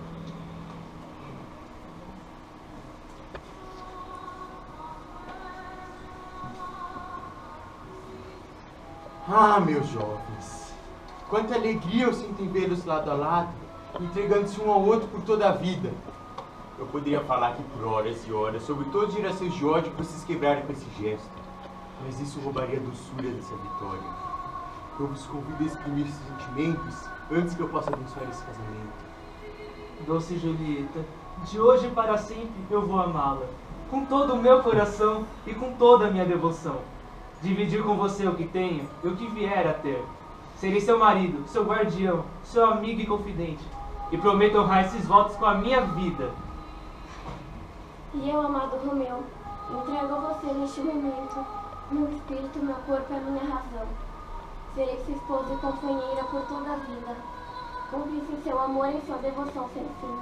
Ah, meus jovens, quanta alegria eu sinto em vê-los lado a lado, entregando-se um ao outro por toda a vida. Eu poderia falar aqui por horas e horas sobre todos os gerações de ódio que vocês quebraram com esse gesto, mas isso roubaria a doçura dessa vitória. Eu vos convido a exprimir esses sentimentos antes que eu possa abençoar esse casamento. Doce Julieta, de hoje para sempre eu vou amá-la, com todo o meu coração e com toda a minha devoção. Dividir com você o que tenho e o que vier a ter. Serei seu marido, seu guardião, seu amigo e confidente. E prometo honrar esses votos com a minha vida. E eu, amado Romeu, entrego a você neste momento meu espírito, meu corpo e a minha razão. Serei sua esposa e companheira por toda a vida. Cúmplice em seu amor e em sua devoção sem fim.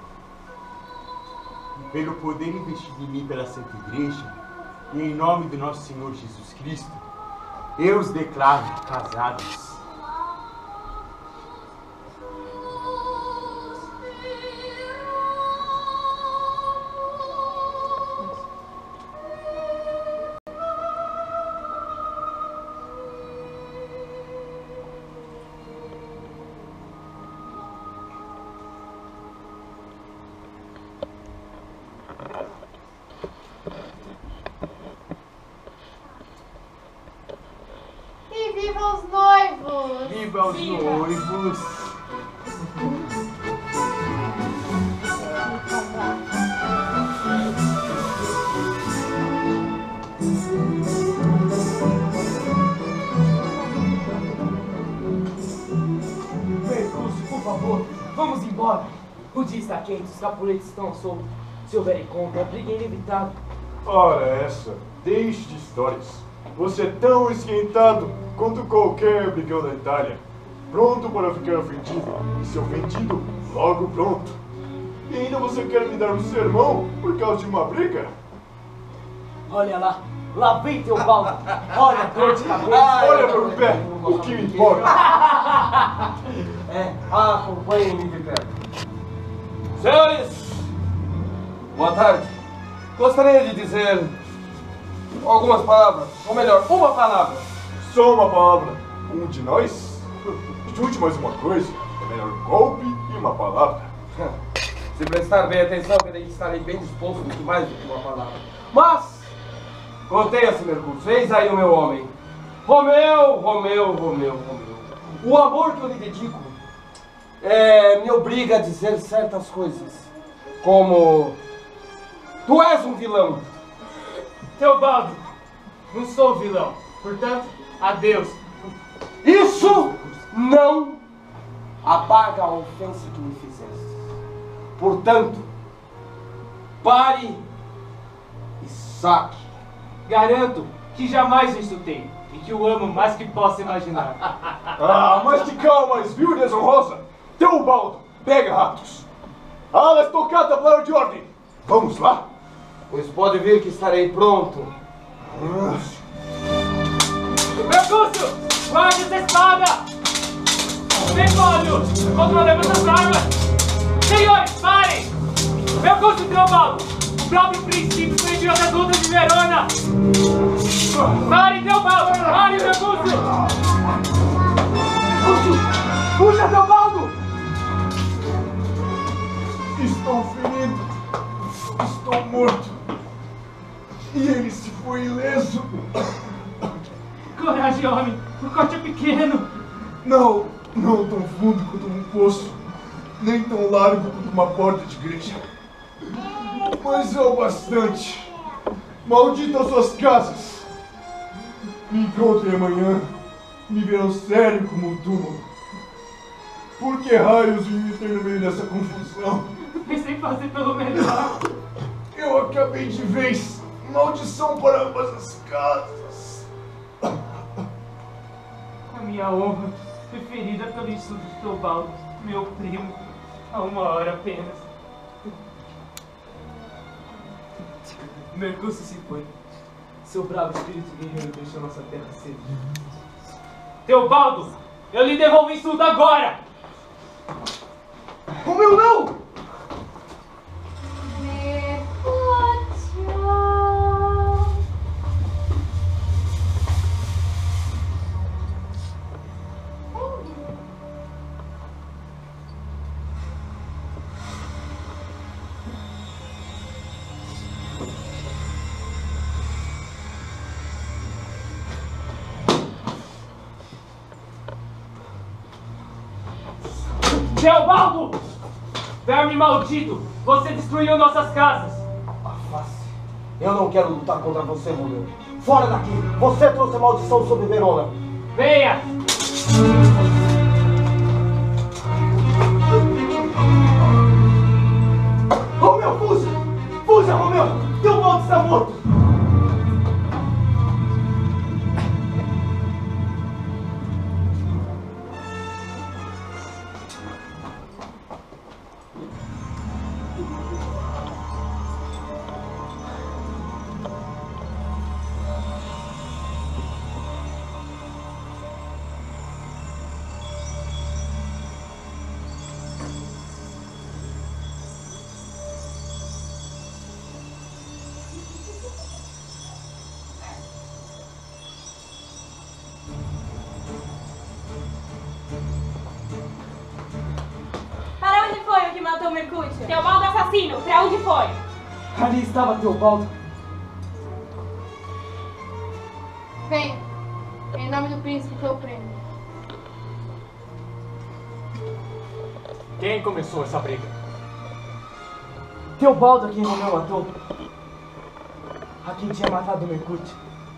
E pelo poder investido em mim pela Santa Igreja, e em nome do nosso Senhor Jesus Cristo, eu os declaro casados. Viva os noivos! Viva os Viva. noivos! Mercúcio, por favor, vamos embora. O dia está quente, os capuletes estão soltos. Se houver encontro, a briga é inevitável. Ora essa, deixe de histórias. Você é tão esquentado quanto qualquer brigão da Itália. Pronto para ficar ofendido, e se ofendido, logo pronto. E ainda você quer me dar um sermão por causa de uma briga? Olha lá, lá vem teu baldo. Olha a dor de cabeça. Olha meu pé, o que me importa? É, acompanhem-me de perto. Senhores, boa tarde. Gostaria de dizer algumas palavras, ou melhor, uma palavra. Só uma palavra. Um de nós? Junte mais uma coisa. É melhor um golpe e uma palavra. Se prestar bem atenção, verei que estarei bem disposto muito mais do que uma palavra. Mas, contenha-se, Mercúrio. Eis aí o meu homem. Romeu, Romeu, Romeu, Romeu. O amor que eu lhe dedico é, me obriga a dizer certas coisas. Como, tu és um vilão. Teobaldo, não sou vilão. Portanto, adeus. Isso não apaga a ofensa que me fizeste. Portanto, pare e saque. Garanto que jamais o insultei e que o amo mais que possa imaginar. Ah, mas de calmas, viu, desonrosa? Teobaldo, pega ratos. Alas, tocata, palavra de ordem. Vamos lá? Pois pode vir que estarei pronto. Mercúcio, guarde essa espada! Demônio, controlemos as armas! Senhores, parem! Mercúcio Teobaldo, o próprio príncipe influenciou as lutas de Verona! Pare, Teobaldo! Pare, Mercúcio! Puxa, Teobaldo! Estou ferido. Estou morto. E ele se foi ileso. Coragem, homem! O corte é pequeno! Não, não tão fundo quanto um poço, nem tão largo quanto uma porta de igreja. Mas é o bastante. Malditas suas casas! Me encontrem amanhã, me verão sério como um túmulo. Por que raios vim me ter no meio dessa confusão? Pensei em fazer pelo melhor. Eu acabei de vez. Maldição para ambas as casas. A minha honra foi ferida pelo insulto de Teobaldo, meu primo, há uma hora apenas. Mercúcio se foi. Seu bravo espírito guerreiro deixou nossa terra cedo. Teobaldo, eu lhe devolvo o insulto agora! O meu não! Teobaldo! Verme maldito! Você destruiu nossas casas! Afaste. Eu não quero lutar contra você, Romeu. Fora daqui! Você trouxe a maldição sobre Verona! Venha! Romeu, fuja! Fuja, Romeu! Teobaldo está morto! matou Mercúcio? Teobaldo assassino, pra onde foi? Ali estava Teobaldo. Venha, em nome do príncipe que eu prendo. Quem começou essa briga? Teobaldo, a quem Romeu matou. A quem tinha matado Mercúcio.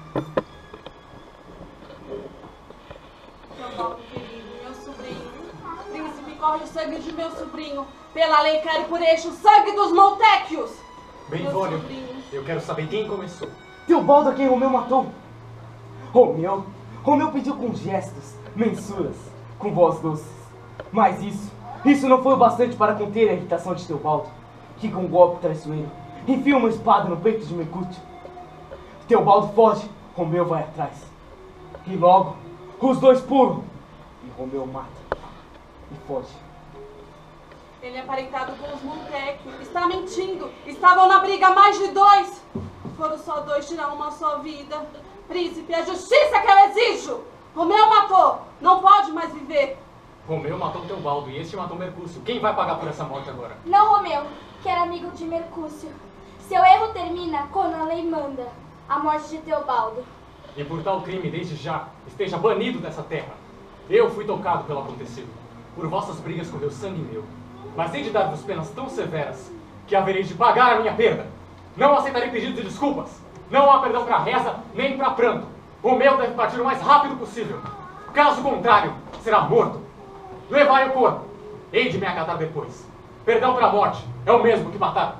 Teobaldo querido, meu sobrinho. Príncipe, corre o sangue de meu sobrinho. Pela lei quero por este o sangue dos Montecchios. Benvolio, eu quero saber quem começou. Teobaldo, a quem Romeu matou. Romeu, Romeu pediu com gestos, mensuras, com voz doces. Mas isso, isso não foi o bastante para conter a irritação de Teobaldo, que com um golpe traiçoeiro enfia uma espada no peito de Mercúcio. Teobaldo foge, Romeu vai atrás. E logo, os dois pulam, e Romeu mata, e foge. Ele é aparentado com os Montecchi. Está mentindo. Estavam na briga mais de dois. Foram só dois tirar uma só vida. Príncipe, é a justiça que eu exijo. Romeu matou. Não pode mais viver. Romeu matou Teobaldo e este matou Mercúcio. Quem vai pagar por essa morte agora? Não Romeu, que era amigo de Mercúcio. Seu erro termina quando a lei manda a morte de Teobaldo. E por tal crime, desde já, esteja banido dessa terra. Eu fui tocado pelo acontecido. Por vossas brigas correu sangue meu. Mas hei de dar-vos penas tão severas que haverei de pagar a minha perda. Não aceitarei pedidos de desculpas. Não há perdão para reza, nem para pranto. Romeu deve partir o mais rápido possível. Caso contrário, será morto. Levai o corpo. Hei de me acatar depois. Perdão pela morte é o mesmo que matar.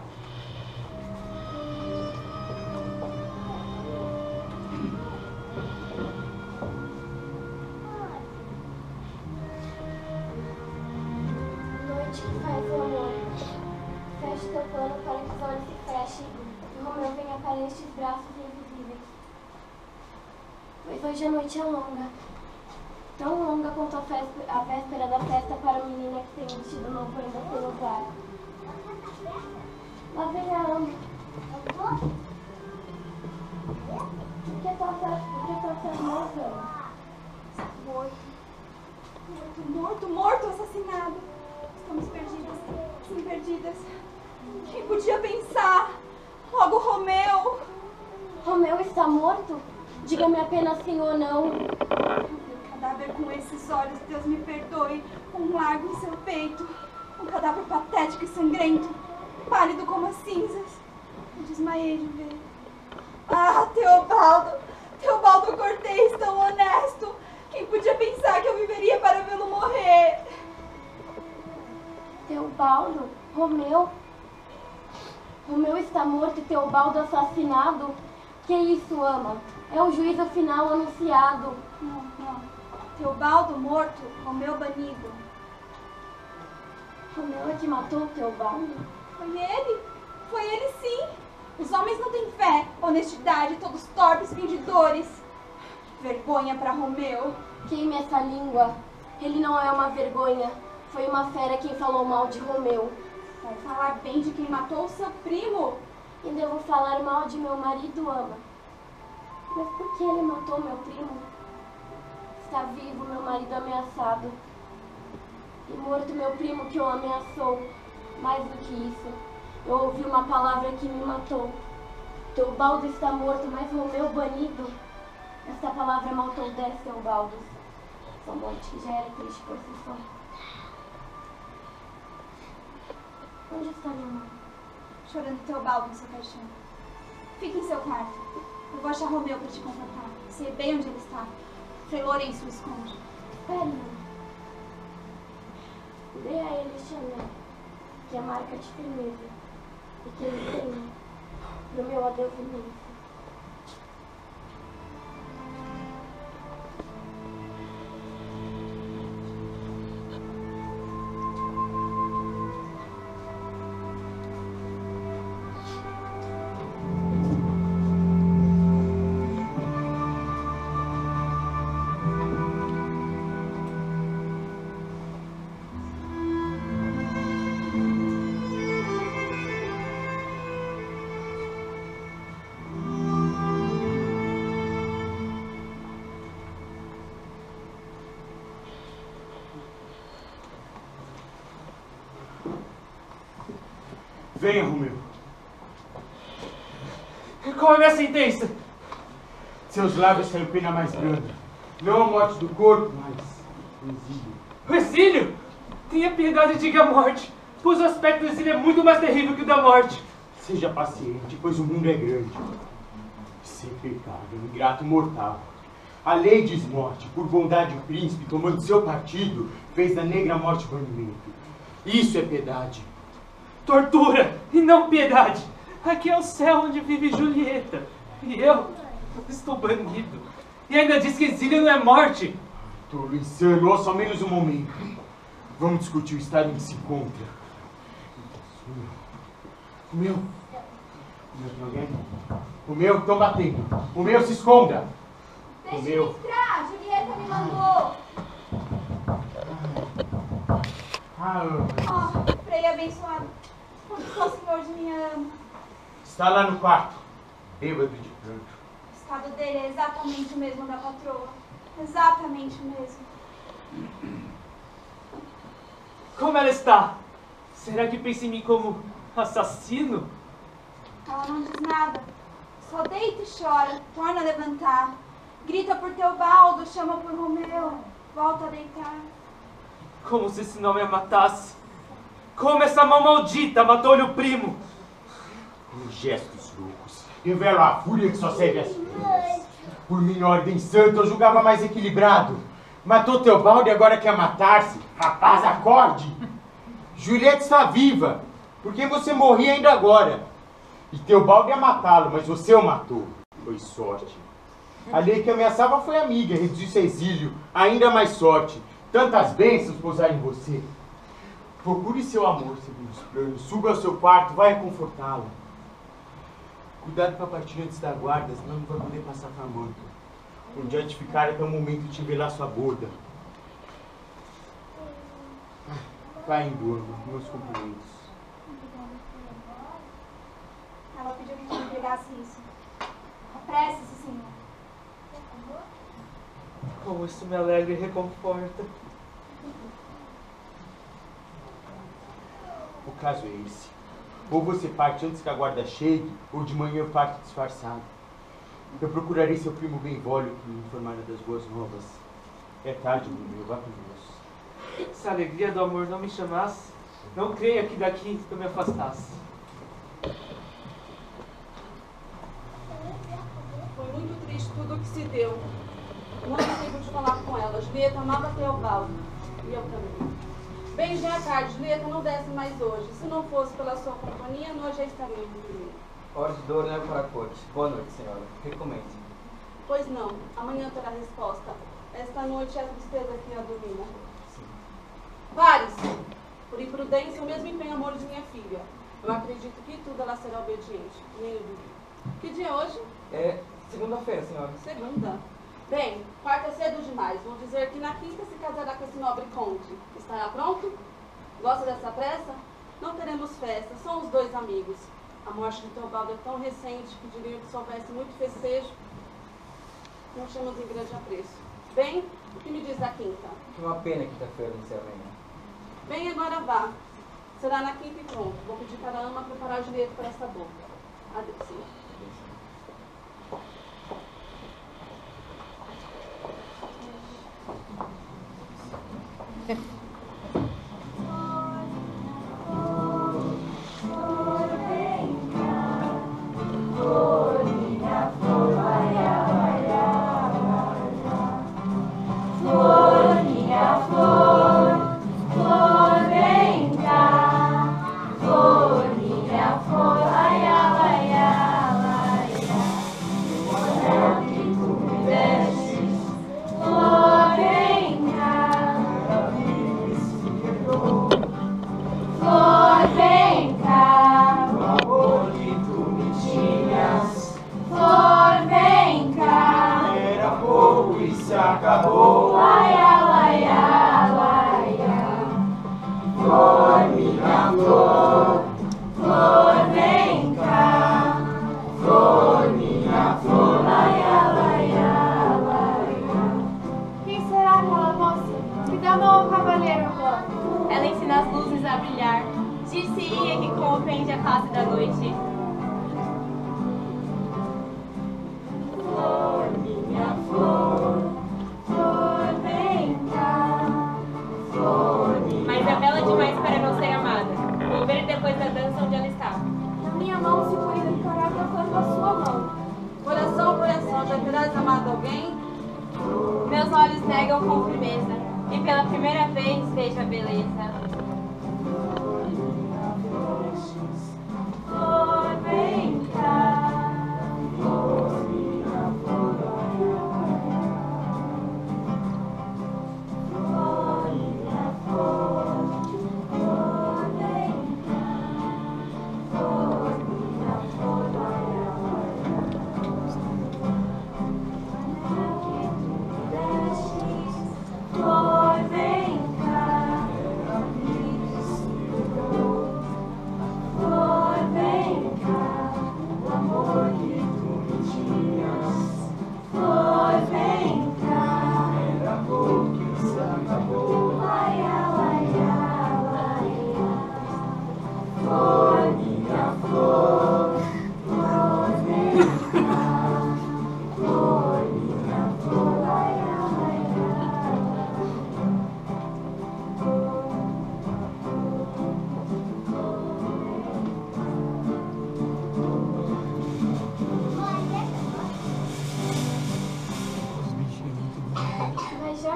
Noite que faz o amor. Feche teu plano para que os olhos se fechem e Romeu venha para estes braços invisíveis. Pois hoje a noite é longa. Tão longa quanto a, festa, a véspera da festa para a menina que tem um vestido novo ainda sem usar. Lá vem a ama. Por que torce as mãos, ama? Morto. Morto, morto, morto, assassinado. Estamos perdidas, sim, perdidas. Quem podia pensar? Logo Romeu. Romeu está morto? Diga-me apenas sim ou não. Um cadáver com esses olhos, Deus me perdoe, um lago em seu peito, um cadáver patético e sangrento, pálido como as cinzas. Eu desmaiei de ver. Ah, Teobaldo, Teobaldo Cortês, tão honesto. Quem podia pensar que eu viveria para vê-lo morrer? Teobaldo? Romeu? Romeu está morto e Teobaldo assassinado? Que isso, ama? É o juízo final anunciado. Não, não. Teobaldo morto, Romeu banido. Romeu é que matou Teobaldo? Foi ele? Foi ele sim. Os homens não têm fé, honestidade, todos torpes, fingidores. Vergonha para Romeu. Queime essa língua. Ele não é uma vergonha. Foi uma fera quem falou mal de Romeu. Vai falar bem de quem matou o seu primo. E devo falar mal de meu marido, ama. Mas por que ele matou meu primo? Está vivo meu marido ameaçado. E morto meu primo que o ameaçou. Mais do que isso, eu ouvi uma palavra que me matou. Teobaldo está morto, mas Romeu banido. Esta palavra matou dez Teobaldos. Sua morte que já era triste por si só. Onde está minha mãe? Chorando Teobaldo no seu caixão. Fique em seu quarto. Eu vou achar Romeu para te confortar. Sei bem onde ele está. Frei Lourenço o esconde. Espere, mãe. Dê a ele este anel, que é marca de firmeza, e que ele tenha pro meu adeus imenso. Venha, Romeu. Qual é a minha sentença? Seus lábios têm pena mais branda. Não a morte do corpo, mas o exílio. O exílio? Tenha piedade e diga a morte, pois o aspecto do exílio é muito mais terrível que o da morte. Seja paciente, pois o mundo é grande. Sem pecado, ingrato mortal. A lei diz morte, por bondade o príncipe, tomando seu partido, fez da negra morte banimento. Isso é piedade. Tortura e não piedade. Aqui é o céu onde vive Julieta. E eu estou banido. E ainda diz que exílio não é morte. Tolo insano, ouça ao menos um momento. Vamos discutir o estado em que se encontra. O meu. O meu tem alguém? O meu, estão batendo. O meu, se esconda. Deixe ele entrar, Julieta me mandou. Ah, oh, Frei abençoado. Onde está o senhor de minha ama? está lá no quarto, bêbado de pranto. O estado dele é exatamente o mesmo da patroa. Exatamente o mesmo. Como ela está? Será que pensa em mim como assassino? Ela não diz nada. Só deita e chora, torna a levantar. Grita por Teobaldo, chama por Romeu. Volta a deitar. Como se esse nome a matasse. Como essa mão maldita matou-lhe o primo. Com gestos loucos, revela a fúria que só serve às filhas. Por minha ordem santa, eu julgava mais equilibrado. Matou Teobaldo e agora quer matar-se. Rapaz, acorde! Julieta está viva, porque você morria ainda agora. E Teobaldo ia matá-lo, mas você o matou. Foi sorte. A lei que ameaçava foi amiga, reduziu-se a exílio. Ainda mais sorte. Tantas bênçãos pousar em você. Procure seu amor segundo os planos. Suba ao seu quarto, vai confortá-la. Cuidado para partir antes da guarda, senão não vai poder passar para a manca. Onde há de ficar até o momento de te velar sua boda. Vai em durma, meus cumprimentos. Ela pediu que a gente pegasse isso. Apresse-se, senhor. Como isso me alegra e reconforta. O caso é esse. Ou você parte antes que a guarda chegue, ou de manhã eu parto disfarçado. Eu procurarei seu primo Benvolio que me informara das boas novas. É tarde, meu, vá com Deus. Se a alegria do amor não me chamasse, não creia que daqui eu me afastasse. Foi muito triste tudo o que se deu. Não tive tempo de falar com ela. Julieta amava Teobaldo. E eu também. Bem, já é tarde. Julieta não desce mais hoje. Se não fosse pela sua companhia, nós já estaríamos dormindo. Hora de dor não é para a corte. Boa noite, senhora. Recomende. Pois não. Amanhã terá resposta. Esta noite é a tristeza que a domina. Pare-se! Por imprudência, eu mesmo empenho amor de minha filha. Eu acredito que tudo ela será obediente. Nem eu duvido. Que dia é hoje? É segunda-feira, senhora. Segunda. Bem, quarta é cedo demais. Vou dizer que na quinta se casará com esse nobre conde. Estará pronto? Gosta dessa pressa? Não teremos festa, são os dois amigos. A morte de Teobaldo é tão recente que diria que se houvesse muito festejo, não chamamos em grande apreço. Bem, o que me diz da quinta? Que uma pena quinta-feira não ser amanhã. Bem, agora vá. Será na quinta e pronto. Vou pedir para a ama preparar o direito para esta boca. Adeus, senhor.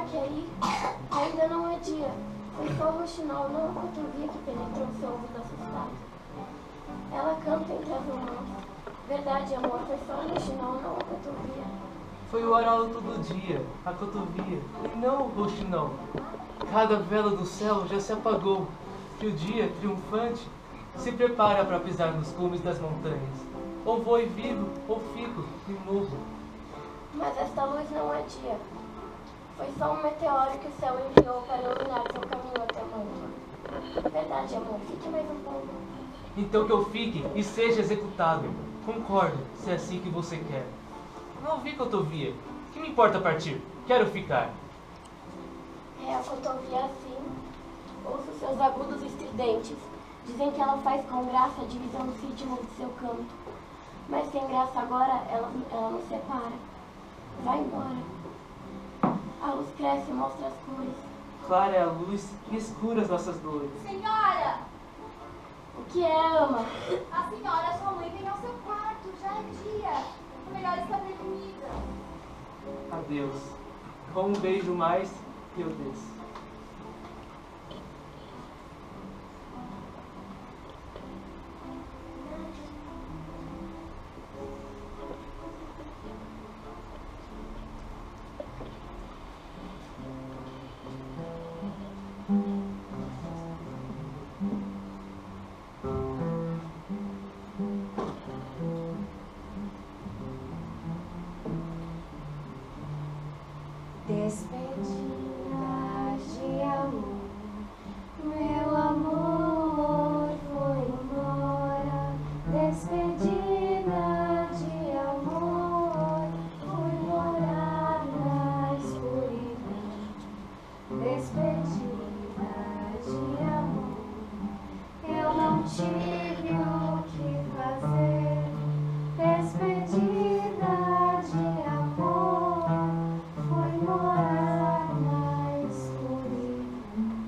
quer ir? Ainda não é dia. Foi só o roxinol, não a cotovia que penetrou seu ouvido assustado. Ela canta entre as mãos. Verdade, amor, foi só o roxinol, não a cotovia. Foi o arauto do dia, a cotovia, e não o roxinol. Cada vela do céu já se apagou, que o dia, triunfante, se prepara para pisar nos cumes das montanhas. Ou vou e vivo, ou fico e morro. Mas esta luz não é dia. Foi só um meteoro que o céu enviou para iluminar seu caminho até a manhã. Verdade, amor, fique mais um pouco. Então que eu fique e seja executado. Concordo, se é assim que você quer. Não ouvi cotovia. Que me importa partir? Quero ficar. É a cotovia assim. Ouço seus agudos estridentes. Dizem que ela faz com graça a divisão dos ritmos de seu canto. Mas sem graça agora, ela, ela nos separa. Vai embora. A luz cresce e mostra as cores. Clara é a luz e escura as nossas dores. Senhora! O que é, ama? A senhora, sua mãe, vem ao seu quarto. Já é dia. É melhor estar prevenida. Adeus. Com um beijo mais, eu desço. Despedidas de amor, meu amor foi embora. Despedida de amor, fui morar na escuridão. Despedida de amor, eu não tive o que fazer. Despedida de amor, fui morar na escuridão.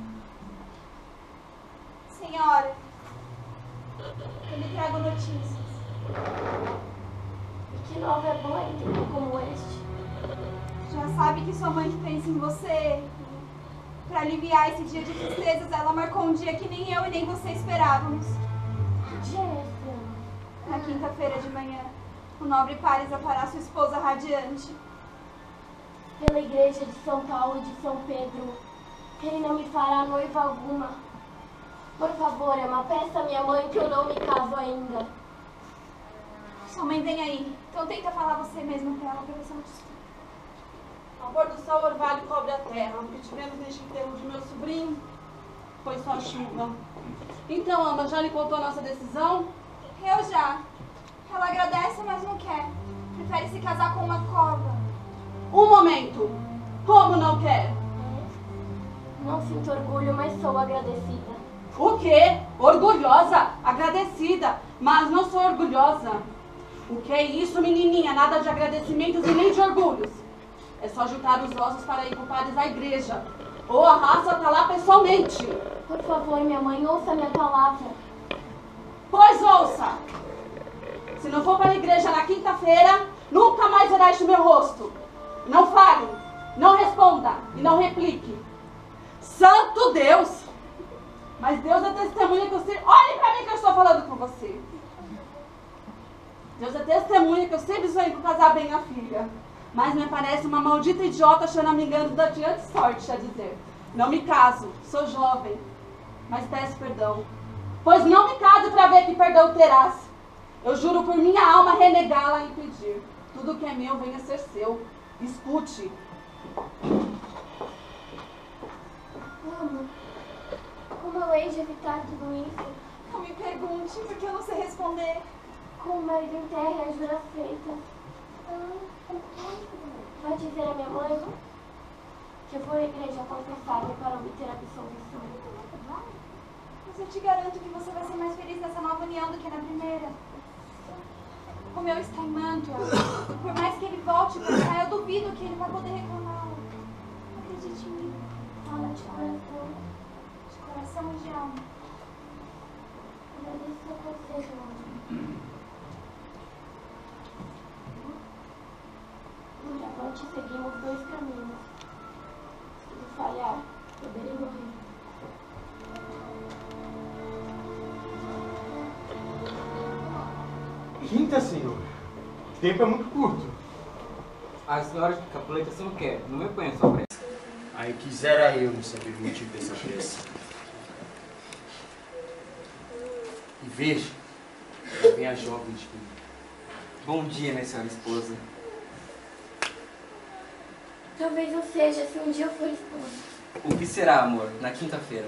Senhora, eu lhe trago notícias. E que nova é boa em tempo como este? Já sabe que sua mãe pensa em você. Para aliviar esse dia de tristezas, ela marcou um dia que nem eu e nem você esperávamos. Que dia é esse? Na quinta-feira de manhã, o nobre Paris apará sua esposa radiante. Pela igreja de São Paulo e de São Pedro, ele não me fará noiva alguma. Por favor, Emma, peça à minha mãe que eu não me caso ainda. Sua mãe vem aí, então tenta falar você mesmo pra ela, pra ver se ela te escuta. Ao pôr do sol, o orvalho cobre a terra. O que tivemos neste enterro de meu sobrinho foi só chuva. Então, Ama, já lhe contou a nossa decisão? Eu já. Ela agradece, mas não quer. Prefere se casar com uma cova. Um momento. Como não quer? Não sinto orgulho, mas sou agradecida. O quê? Orgulhosa? Agradecida. Mas não sou orgulhosa. O que é isso, menininha? Nada de agradecimentos e nem de orgulhos. É só juntar os ossos para ir com padres à igreja. Ou arrasta até lá pessoalmente. Por favor, minha mãe, ouça a minha palavra. Pois ouça. Se não for para a igreja na quinta-feira, nunca mais verá este meu rosto. Não fale, não responda e não replique. Santo Deus! Mas Deus é testemunha que eu sempre... Olhe para mim que eu estou falando com você. Deus é testemunha que eu sempre sonhei com casar bem a filha. Mas me parece uma maldita idiota choramingando da diante sorte, a dizer. Não me caso, sou jovem, mas peço perdão. Pois não me caso para ver que perdão terás. Eu juro por minha alma renegá-la e impedir. Tudo que é meu venha ser seu. Escute. Amo. Como eu hei de evitar tudo isso? Não me pergunte, porque eu não sei responder. Com o marido em terra e a jura feita. Vai dizer à minha mãe que eu vou à igreja confessar-me para obter a absolvição. Mas eu te garanto que você vai ser mais feliz nessa nova união do que na primeira. O meu está em Mantua. Por mais que ele volte para cá, eu duvido que ele vai poder reclamá-lo. Acredite em mim. Fala de coração. De coração e de alma. Agradeço a você, João. No Levante seguimos dois caminhos. quinta, senhor. O tempo é muito curto. A senhora de Capuleta você não quer, não me põe a sua pressa. Aí quisera eu não saber o motivo dessa pressa. E veja, lá vem a jovem de mim. Bom dia, minha senhora esposa. Talvez eu seja, se um dia eu for esposa. O que será, amor, na quinta-feira?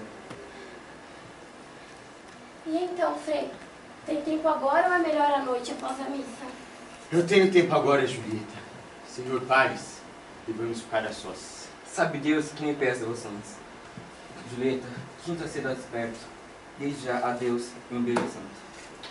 E então, Frei? Tem tempo agora ou é melhor à noite após a missa? Eu tenho tempo agora, Julieta. Senhor Pares, devemos ficar a sós. Sabe Deus que me peça devoções. Julieta, quinta cedo ao desperto. Desde já, a Deus e um beijo santo.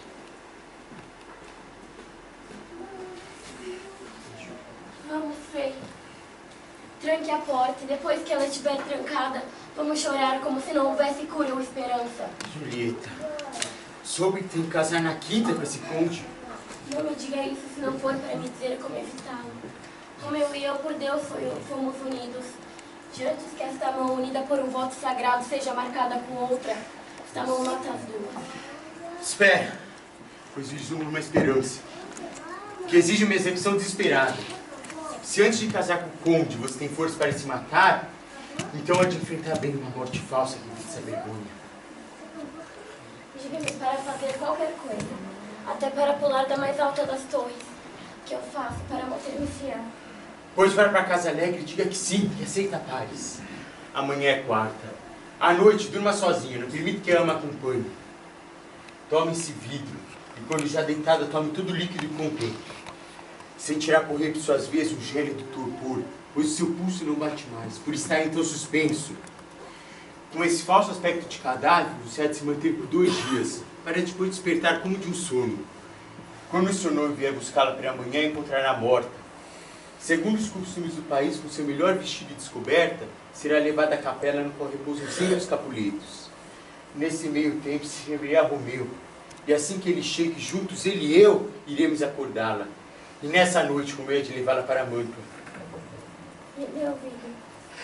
Vamos, Frei. Tranque a porta e depois que ela estiver trancada, vamos chorar como se não houvesse cura ou esperança. Julieta, soube que tem que casar na quinta com esse conde. Não me diga isso se não for para me dizer como evitá-lo. Romeu e eu, por Deus, fomos unidos. De antes que esta mão unida por um voto sagrado seja marcada com outra, esta mão mata as duas. Espera, pois vislumbro uma esperança, que exige uma execução desesperada. Se antes de casar com o conde você tem força para se matar, então há de enfrentar bem uma morte falsa que evite essa vergonha. Diga-me para fazer qualquer coisa, até para pular da mais alta das torres, que eu faço para manter-me fiel. Pois vai para Casa Alegre e diga que sim, que aceita Pares. Amanhã é quarta. À noite, durma sozinho, não permite que a ama acompanhe. Tome esse vidro, e quando já deitada, tome todo o líquido que contém. Sentirá correr por suas veias um gélido torpor, pois o seu pulso não bate mais, por estar então suspenso. Com esse falso aspecto de cadáver, você há de se manter por dois dias, para depois despertar como de um sono. Quando o seu noivo vier buscá-la para amanhã, encontrará morta. Segundo os costumes do país, com seu melhor vestido e descoberta, será levada à capela no qual repousam sempre os Capuletos. Nesse meio tempo se reunirá Romeu, e assim que ele chegue, juntos ele e eu iremos acordá-la. E nessa noite, Romeu é de levá-la para Mantua. Me dê ouvido.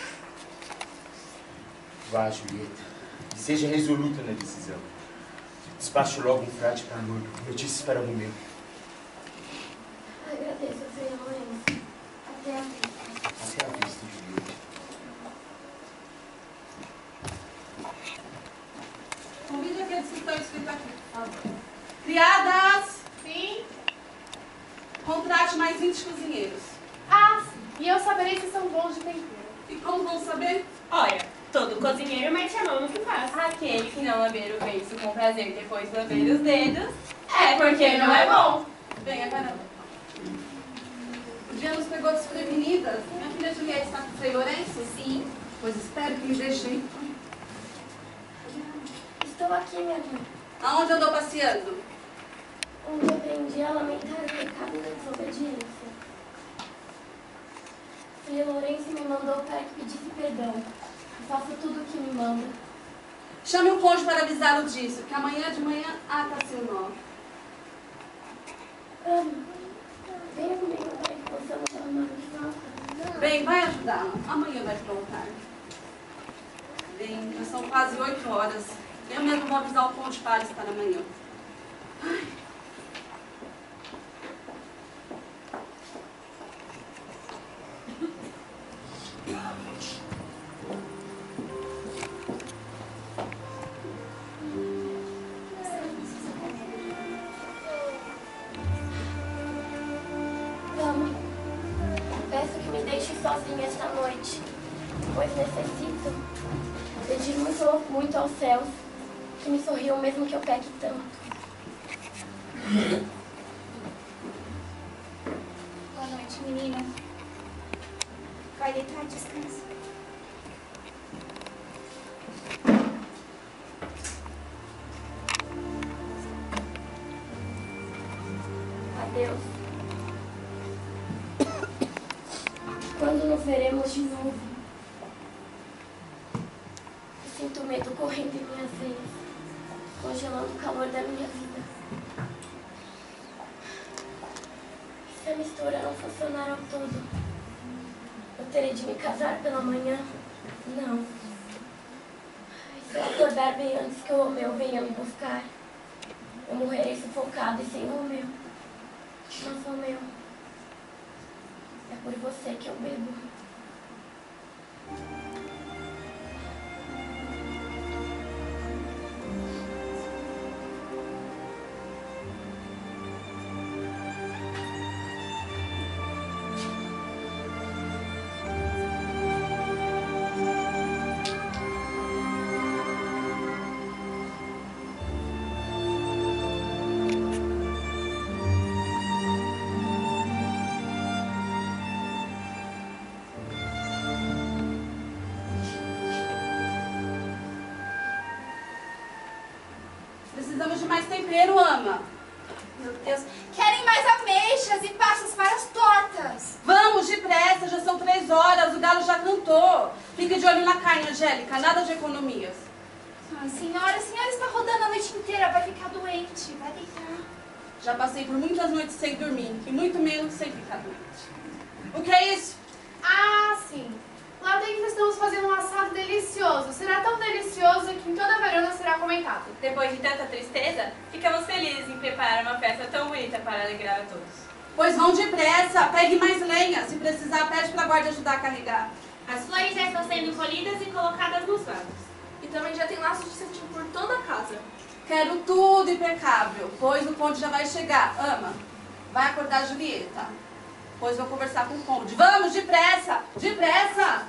Vá, Julieta, e seja resoluta na decisão. Despache logo um frade para Mantua, notícias para Romeu. Agradeço, Frei Lourenço. Até a vista. Até a vista, Julieta. Convide aqueles que estão escritos aqui, por favor. Criadas! Sim? Contrate mais vinte cozinheiros. Ah, sim. E eu saberei se são bons de tempero. E como vão saber? Olha, todo cozinheiro mete a mão no que faz. Aquele que não lamber o beiço com prazer depois de lamber os dedos, é porque não é bom. Venha, caramba. O dia nos pegou desprevenidas. Minha filha Julieta está com o Frei Lourenço? Sim. Pois espero que me dê jeito. Estou aqui, minha mãe. Aonde andou passeando? Onde aprendi a lamentar o pecado da desobediência. Frei Lourenço me mandou para que pedisse perdão. Eu faço tudo o que me manda. Chame o cônjuge para avisá-lo disso, que amanhã de manhã ata seu nome. Ana, venha comigo para que possamos arrumar de volta. Bem, vai ajudá-la. Amanhã vai voltar. Bem, já são quase oito horas. Eu mesmo vou avisar o cônjuge para estar amanhã. Ai. Vamos. Peço que me deixe sozinha esta noite, pois necessito pedir muito, muito aos céus que me sorriam mesmo que eu peque tanto. Boa noite, menina. Vai deitar, descansa. Adeus. Quando nos veremos de novo? Eu sinto medo correndo em minhas veias, congelando o calor da minha vida. Se a mistura não funcionar ao todo, eu terei de me casar pela manhã? Não. Se eu acordar bem antes que o Romeu venha me buscar, eu morrerei sufocada e sem Romeu. Não sou meu. É por você que eu bebo. Precisamos de mais tempero, ama. Meu Deus, querem mais ameixas e passas para as tortas. Vamos, depressa, já são três horas, o galo já cantou. Fique de olho na carne, Angélica, nada de economias. Ai, senhora, a senhora está rodando a noite inteira, vai ficar doente, vai deitar. Já passei por muitas noites sem dormir, e muito menos sem ficar doente. O que é isso? Ah, sim. Lá dentro estamos fazendo um assado delicioso. Será tão delicioso que em toda a Verona será comentado. Depois de tanta tristeza, ficamos felizes em preparar uma festa tão bonita para alegrar a todos. Pois vão depressa, pegue mais lenha. Se precisar, pede para a guarda ajudar a carregar. As flores já estão sendo colhidas e colocadas nos vasos. E também já tem laços de cetim por toda a casa. Quero tudo impecável, pois o conde já vai chegar. Ama, vai acordar a Julieta, pois vou conversar com o conde. Vamos, depressa, depressa!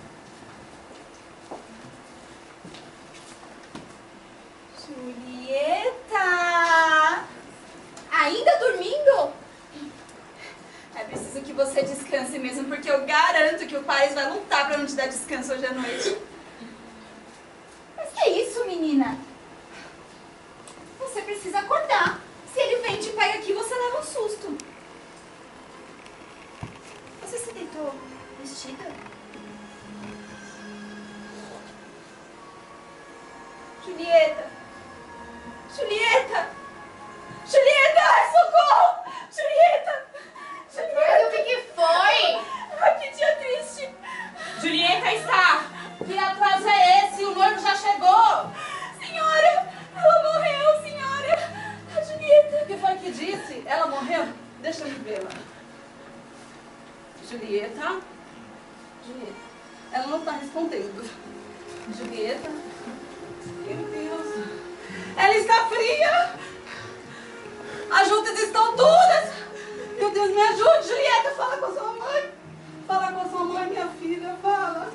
Julieta! Ainda dormindo? É preciso que você descanse mesmo, porque eu garanto que o Paris vai lutar para não te dar descanso hoje à noite. Mas que é isso, menina? Você precisa acordar. Se ele vem e te pega aqui, você leva um susto. Você se deitou vestida? Julieta! Julieta! Julieta! Ai, socorro! Julieta! Julieta! Mas o que que foi? Ai, que dia triste! Julieta está! Que atraso é esse? O noivo já chegou! Senhora! Ela morreu, senhora! A Julieta! O que foi que disse? Ela morreu? Deixa eu vê-la. Julieta? Julieta. Ela não está respondendo. Julieta? Meu Deus! Ela está fria! As juntas estão duras! Meu Deus, me ajude! Julieta, fala com a sua mãe! Fala com a sua mãe, minha filha, fala!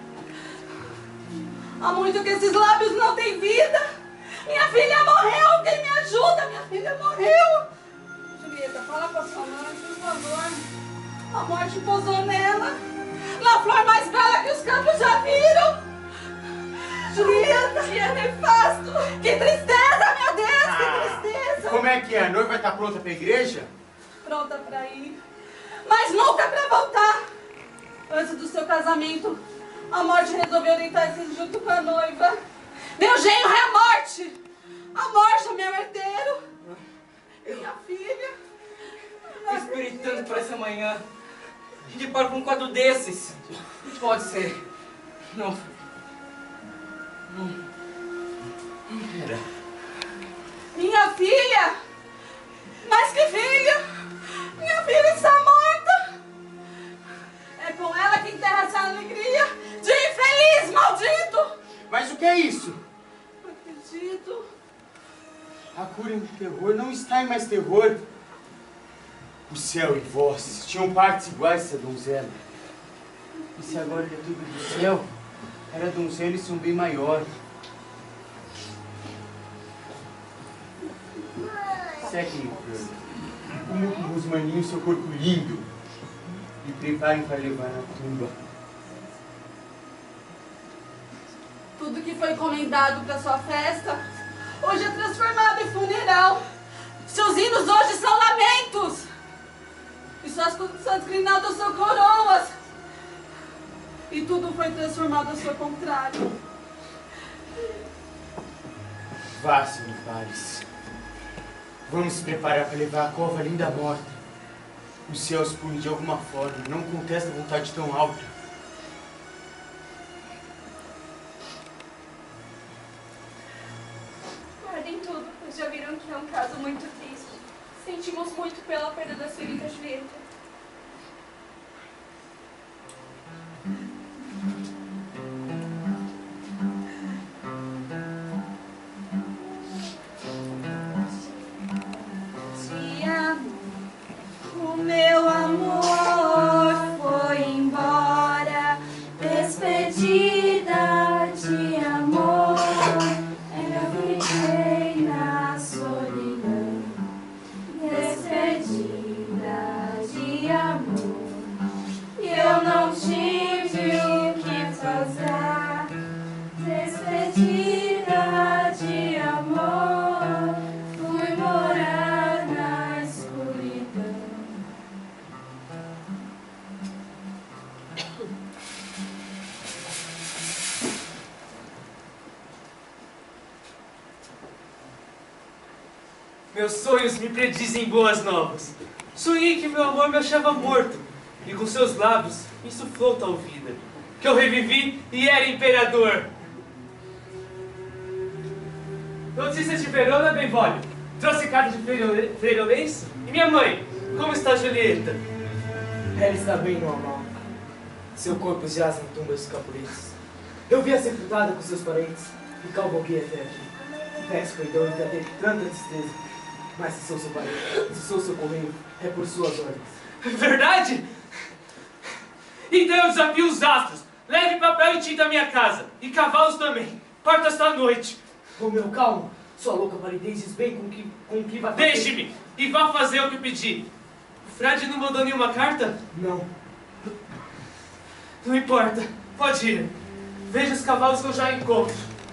Há muito que esses lábios não têm vida! Minha filha morreu! Alguém me ajuda! Minha filha morreu! Julieta, fala com a sua mãe, por favor! A morte pousou nela! Na flor mais bela que os campos já viram! Julieta! Que é nefasto! Que tristeza, meu Deus! Ah, que tristeza! Como é que é? A noiva vai estar pronta pra igreja? Pronta pra ir, mas nunca pra voltar! Antes do seu casamento, a morte resolveu deitar-se junto com a noiva. Meu genro é a morte! A morte é meu herdeiro! Minha filha! Eu esperei tanto por essa manhã. A gente para com um quadro desses. Não pode ser. Não. Não. Não era. Minha filha! Mas que filha! Minha filha está morta! É com ela que enterra essa alegria de infeliz, maldito! Mas o que é isso? Não acredito. A cura do terror não está em mais terror. O céu e vós tinham partes iguais, essa donzela. E se agora ele é tudo do céu, era donzela e som bem maior. Sequem o plano. Comam com os maninhos seu corpo lindo e preparem para levar na tumba. Tudo que foi encomendado para sua festa, hoje é transformado em funeral. Seus hinos hoje são lamentos. E suas santas crinadas são coroas. E tudo foi transformado ao seu contrário. Vá, senhor Paris. Vamos se preparar para levar a cova linda morta. Os céus punem de alguma forma, não contesta a vontade tão alta. Guardem tudo, pois já viram que é um caso muito triste. Sim, sentimos muito pela perda da senhorita Julieta. Te amo, o meu amor foi embora, despedida de amor, eu fiquei na solidão, despedida de amor, eu não tive o que fazer, despedida de amor, fui morar na escuridão. Meus sonhos me predizem boas novas. Sonhei que meu amor me achava morto, e com seus lábios me insuflou tal vida, que eu revivi e era imperador. Notícias de Verona, Benvolio. Trouxe carta de Frei Lourenço? E minha mãe? Como está Julieta? Ela está bem normal. Seu corpo jaz na tumba dos capuletos. Eu vi-a sepultada com seus parentes e cavalguei até aqui. Peço perdão de ter tanta tristeza, mas se sou seu parente, se sou seu correio, é por suas ordens. Verdade? Então eu desafio os astros. Leve papel e tinta à minha casa. E cavalos também. Parto esta noite. Romeu, calma. Sua louca palidez diz bem com que, com que vai fazer. Deixe-me e vá fazer o que pedi. O Frade não mandou nenhuma carta? Não. Não importa. Pode ir. Veja os cavalos que eu já encontro.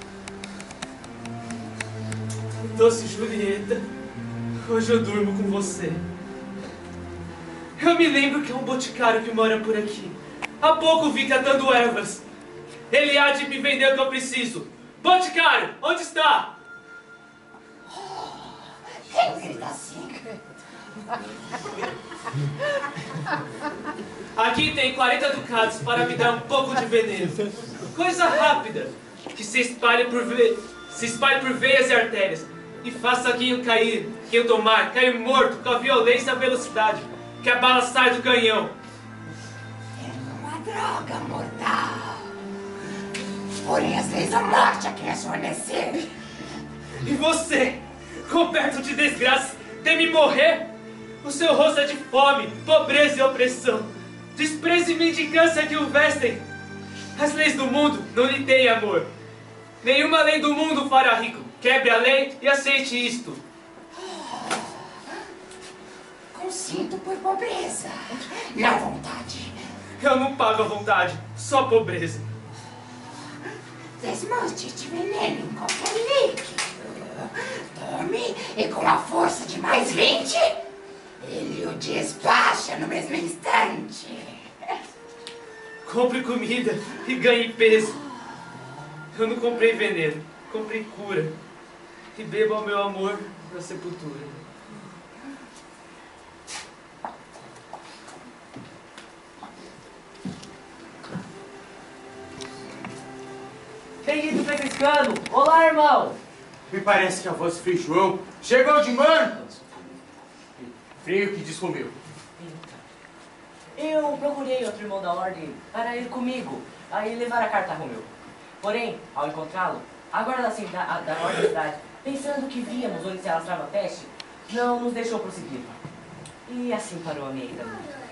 Doce Julieta, hoje eu durmo com você. Eu me lembro que é um boticário que mora por aqui. Há pouco vi catando ervas. Ele há de me vender o que eu preciso. Boticário, onde está? Quem grita assim? Aqui tem quarenta ducados para me dar um pouco de veneno. Coisa rápida, que se espalhe por, ve... se espalhe por veias e artérias. E faça quem o cair, quem o tomar, cair morto com a violência e a velocidade, que a bala sai do canhão. É uma droga mortal. Porém, as leis da morte a quem as fornecer. E você, coberto de desgraça, teme morrer? O seu rosto é de fome, pobreza e opressão. Desprezo e mendicância que o vestem. As leis do mundo não lhe têm amor. Nenhuma lei do mundo o fará rico. Quebre a lei e aceite isto. Consinto por pobreza e à vontade. Eu não pago a vontade, só pobreza. Desmanche este veneno em qualquer líquido. Tome e com a força de mais vinte, ele o despacha no mesmo instante. Compre comida e ganhe peso. Eu não comprei veneno, comprei cura. E beba o meu amor na sepultura. Bem-vindo, franciscano! Olá, irmão! Me parece que a voz do Frei João chegou de Mantas. Frei, o que diz Romeu? Eu procurei outro irmão da ordem para ir comigo, aí levar a carta a Romeu. Porém, ao encontrá-lo, a guarda da, cida- da ordem da cidade, pensando que víamos onde se alastrava a peste, não nos deixou prosseguir. E assim parou a minha ida.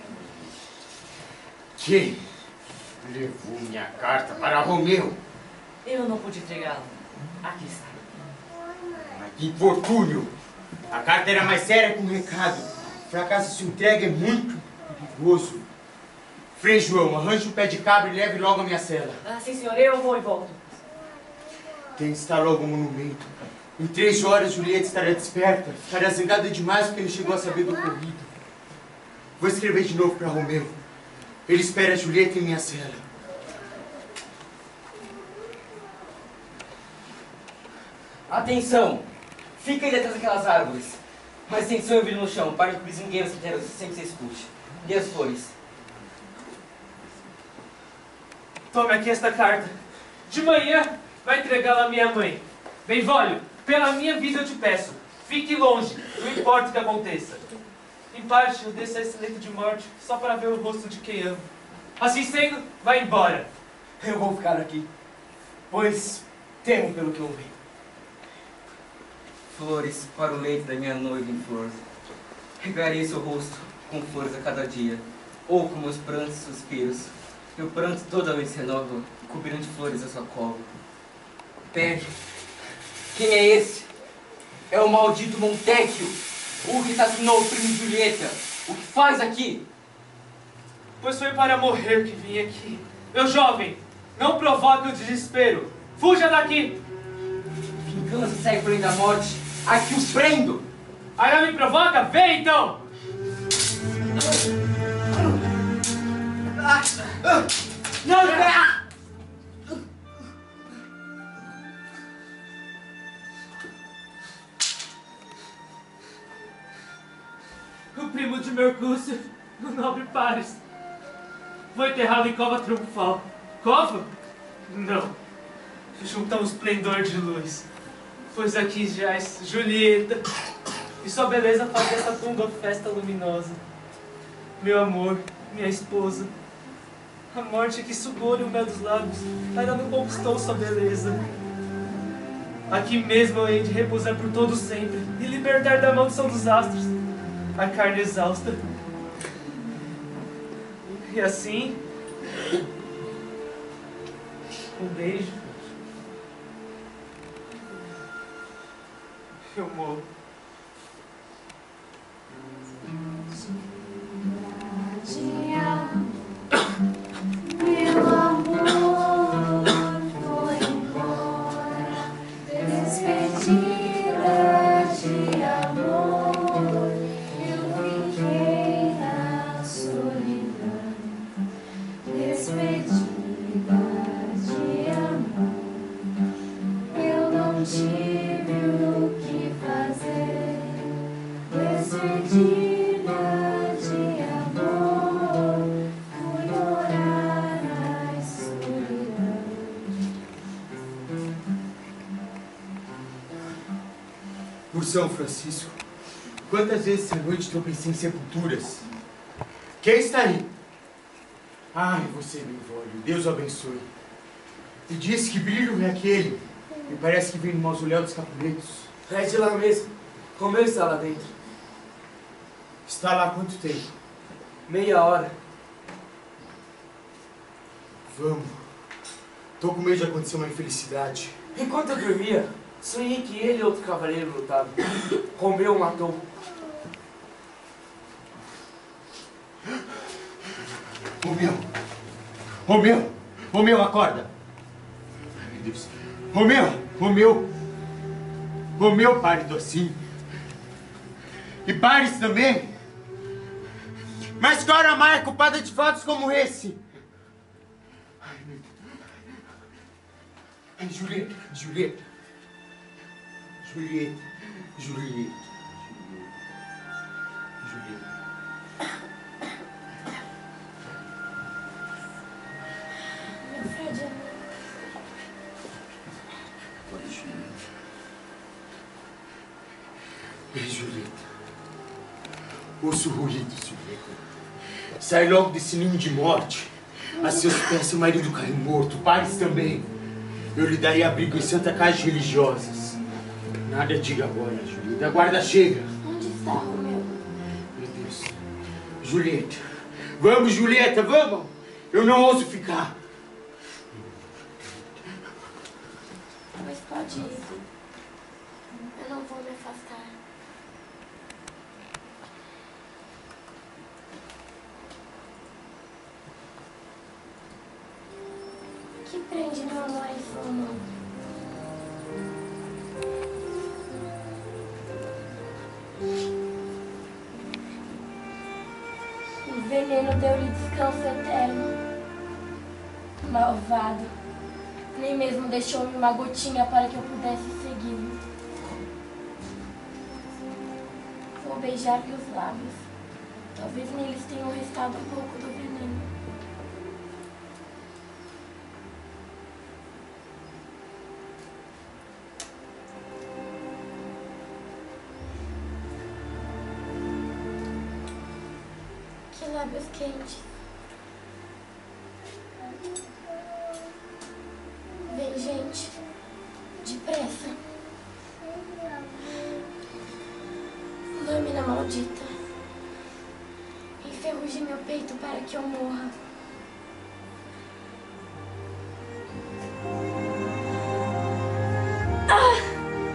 Quem levou minha carta para Romeu? Eu não pude entregá-la. Aqui está. Mas que infortúnio! A carta era mais séria que um recado. Fracasso se entrega é muito perigoso. Frei João, arranje um pé de cabra e leve logo a minha cela. Ah, sim, senhor, eu vou e volto. Tem que estar logo o monumento. Em três horas, Julieta estará desperta. Estará zangada demais porque ele chegou a saber do ocorrido. Vou escrever de novo para Romeu. Ele espera a Julieta em minha cela. Atenção! Fica aí detrás daquelas árvores. Mas atenção, eu vi no chão, para que os ninguéms que quero sempre se escute. Dê as flores. Tome aqui esta carta. De manhã vai entregá-la à minha mãe. Benvolio, pela minha vida eu te peço. Fique longe, não importa o que aconteça. Em parte, eu desço a esse leito de morte só para ver o rosto de quem amo. Assim sendo, vai embora. Eu vou ficar aqui, pois temo pelo que eu vi. Flores para o leito da minha noiva em flor. Regarei seu rosto com flores a cada dia, ou com meus prantos e suspiros. Meu pranto toda vez se renova, cobrindo de flores a sua cova. Pede, quem é esse? É o maldito Montecchio, o que assassinou o primo de Julieta. O que faz aqui? Pois foi para morrer que vim aqui. Meu jovem, não provoque o desespero. Fuja daqui! Vingança segue por além da morte. Aqui o prendo! Ainda me provoca? Vem então! Não, não! O primo de Mercúcio, o nobre Paris, foi enterrado em cova triunfal. Cova? Não. Junto ao esplendor de luz. Pois aqui jaz Julieta, e sua beleza faz dessa tumba festa luminosa. Meu amor, minha esposa, a morte que sugou-lhe o mel dos lábios ainda não conquistou sua beleza. Aqui mesmo eu hei de repousar por todo sempre e libertar da maldição dos astros a carne exausta. E assim, um beijo, eu morro. Meu amor foi embora, despedida de amor. Eu fiquei na solidão, despedida de amor. Eu não tive o que fazer, despedida. Por São Francisco, quantas vezes essa noite tropecei em sepulturas? Quem está aí? Ai, você, meu velho, Deus o abençoe. E disse que brilho é aquele. Me parece que vem do mausoléu dos Capuletos. É de lá mesmo. Romeu está lá dentro. Está lá há quanto tempo? Meia hora. Vamos. Tô com medo de acontecer uma infelicidade. Enquanto eu dormia, sonhei que ele e outro cavaleiro lutavam. Romeu o matou. Romeu! Romeu! Romeu, acorda! Ai, meu Deus! Romeu! Romeu! Romeu, pare assim! E Paris também! Mas qual era a mais culpada de fatos como esse? Ai, meu Deus! Ai, Julieta! Julieta! Julieta! Julieta! Julieta! Ei, Julieta. Ouço o ruído, Julieta. Sai logo desse ninho de morte. A seus pés seu marido cai morto. Pares também. Eu lhe darei abrigo em santa casa de religiosas. Nada diga agora, Julieta. A guarda chega. Onde está, Romeu? Meu Deus. Julieta. Vamos, Julieta, vamos. Eu não ouso ficar. Mas pode ir. Eu não vou me afastar. Que prende meu amor em sua mão? O veneno deu-lhe descanso eterno. Malvado. Nem mesmo deixou-me uma gotinha para que eu pudesse segui-lo. Vou beijar-lhe os lábios. Talvez neles tenham restado um pouco do veneno. seus lábios quentes. Vem, gente. Depressa. Lâmina maldita. Enferruje meu peito para que eu morra. Ah!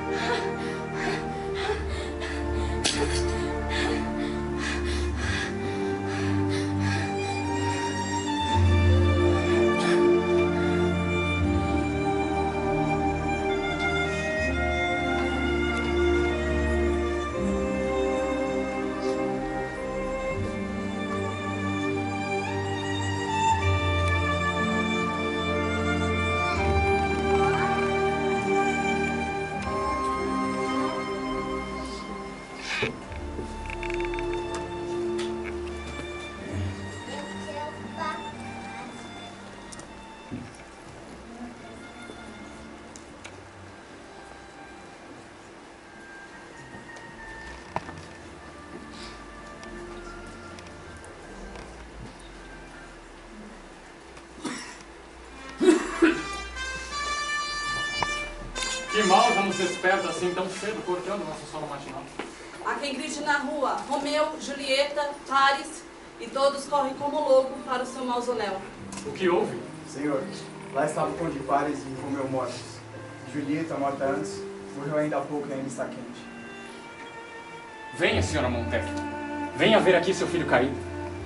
Que mal já nos desperta assim tão cedo, cortando nosso sono matinal. Há quem grite na rua, Romeu, Julieta, Paris, e todos correm como louco para o seu mausoléu. O que houve? Senhor, lá estava o Conde Paris e Romeu mortos. Julieta, morta antes, morreu ainda há pouco e ainda está quente. Venha, senhora Montecchio. Venha ver aqui seu filho caído.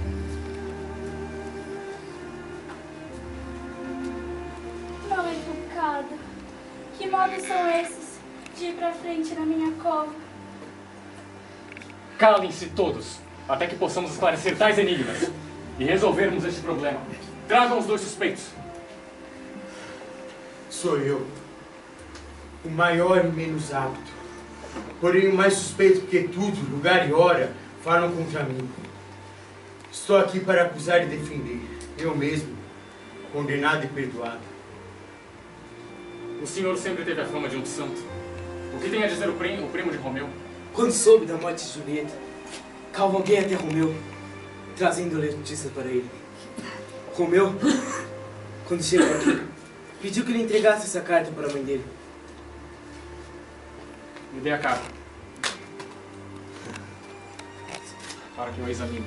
Mal educado. Que modos são esses de ir pra frente na minha cova? Calem-se todos, até que possamos esclarecer tais enigmas e resolvermos este problema. Tragam os dois suspeitos. Sou eu, o maior e menos apto, porém o mais suspeito porque tudo, lugar e hora falam contra mim. Estou aqui para acusar e defender, eu mesmo, condenado e perdoado. O senhor sempre teve a fama de um santo. O que tem a dizer o primo, o primo de Romeu? Quando soube da morte de Julieta, cavalguei até Romeu, trazendo-lhe notícia para ele. Romeu, quando chegou aqui, pediu que lhe entregasse essa carta para a mãe dele. Me dê a carta, para que eu a examine.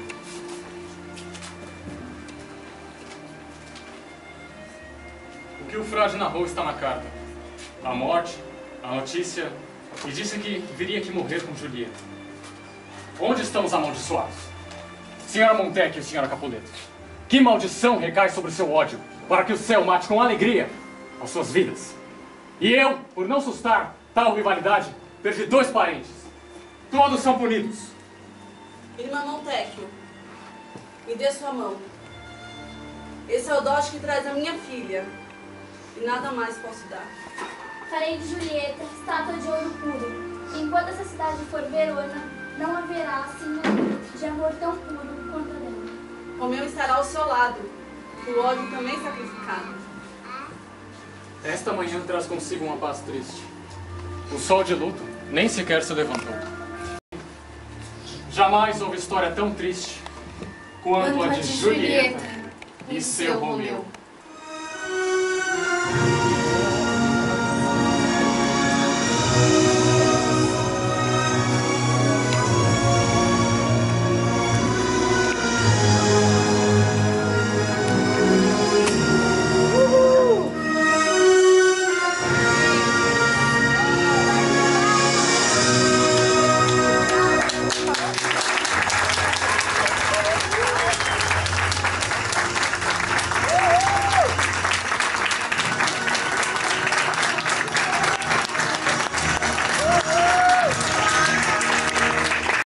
O que o frade narrou está na carta. A morte, a notícia, e disse que viria aqui morrer com Julieta. Onde estão os amaldiçoados? Senhora Montecchio e senhora Capuleto, que maldição recai sobre o seu ódio, para que o céu mate com alegria as suas vidas? E eu, por não sustar tal rivalidade, perdi dois parentes. Todos são punidos. Irmã Montecchio, me dê sua mão. Esse é o dote que traz a minha filha. E nada mais posso dar. Farei de Julieta estátua de ouro puro. Enquanto essa cidade for Verona, não haverá assim de amor tão puro quanto a dela. Romeu estará ao seu lado, o ódio também sacrificado. Esta manhã traz consigo uma paz triste. O sol de luto nem sequer se levantou. Jamais houve história tão triste quanto a de Julieta e seu Romeu.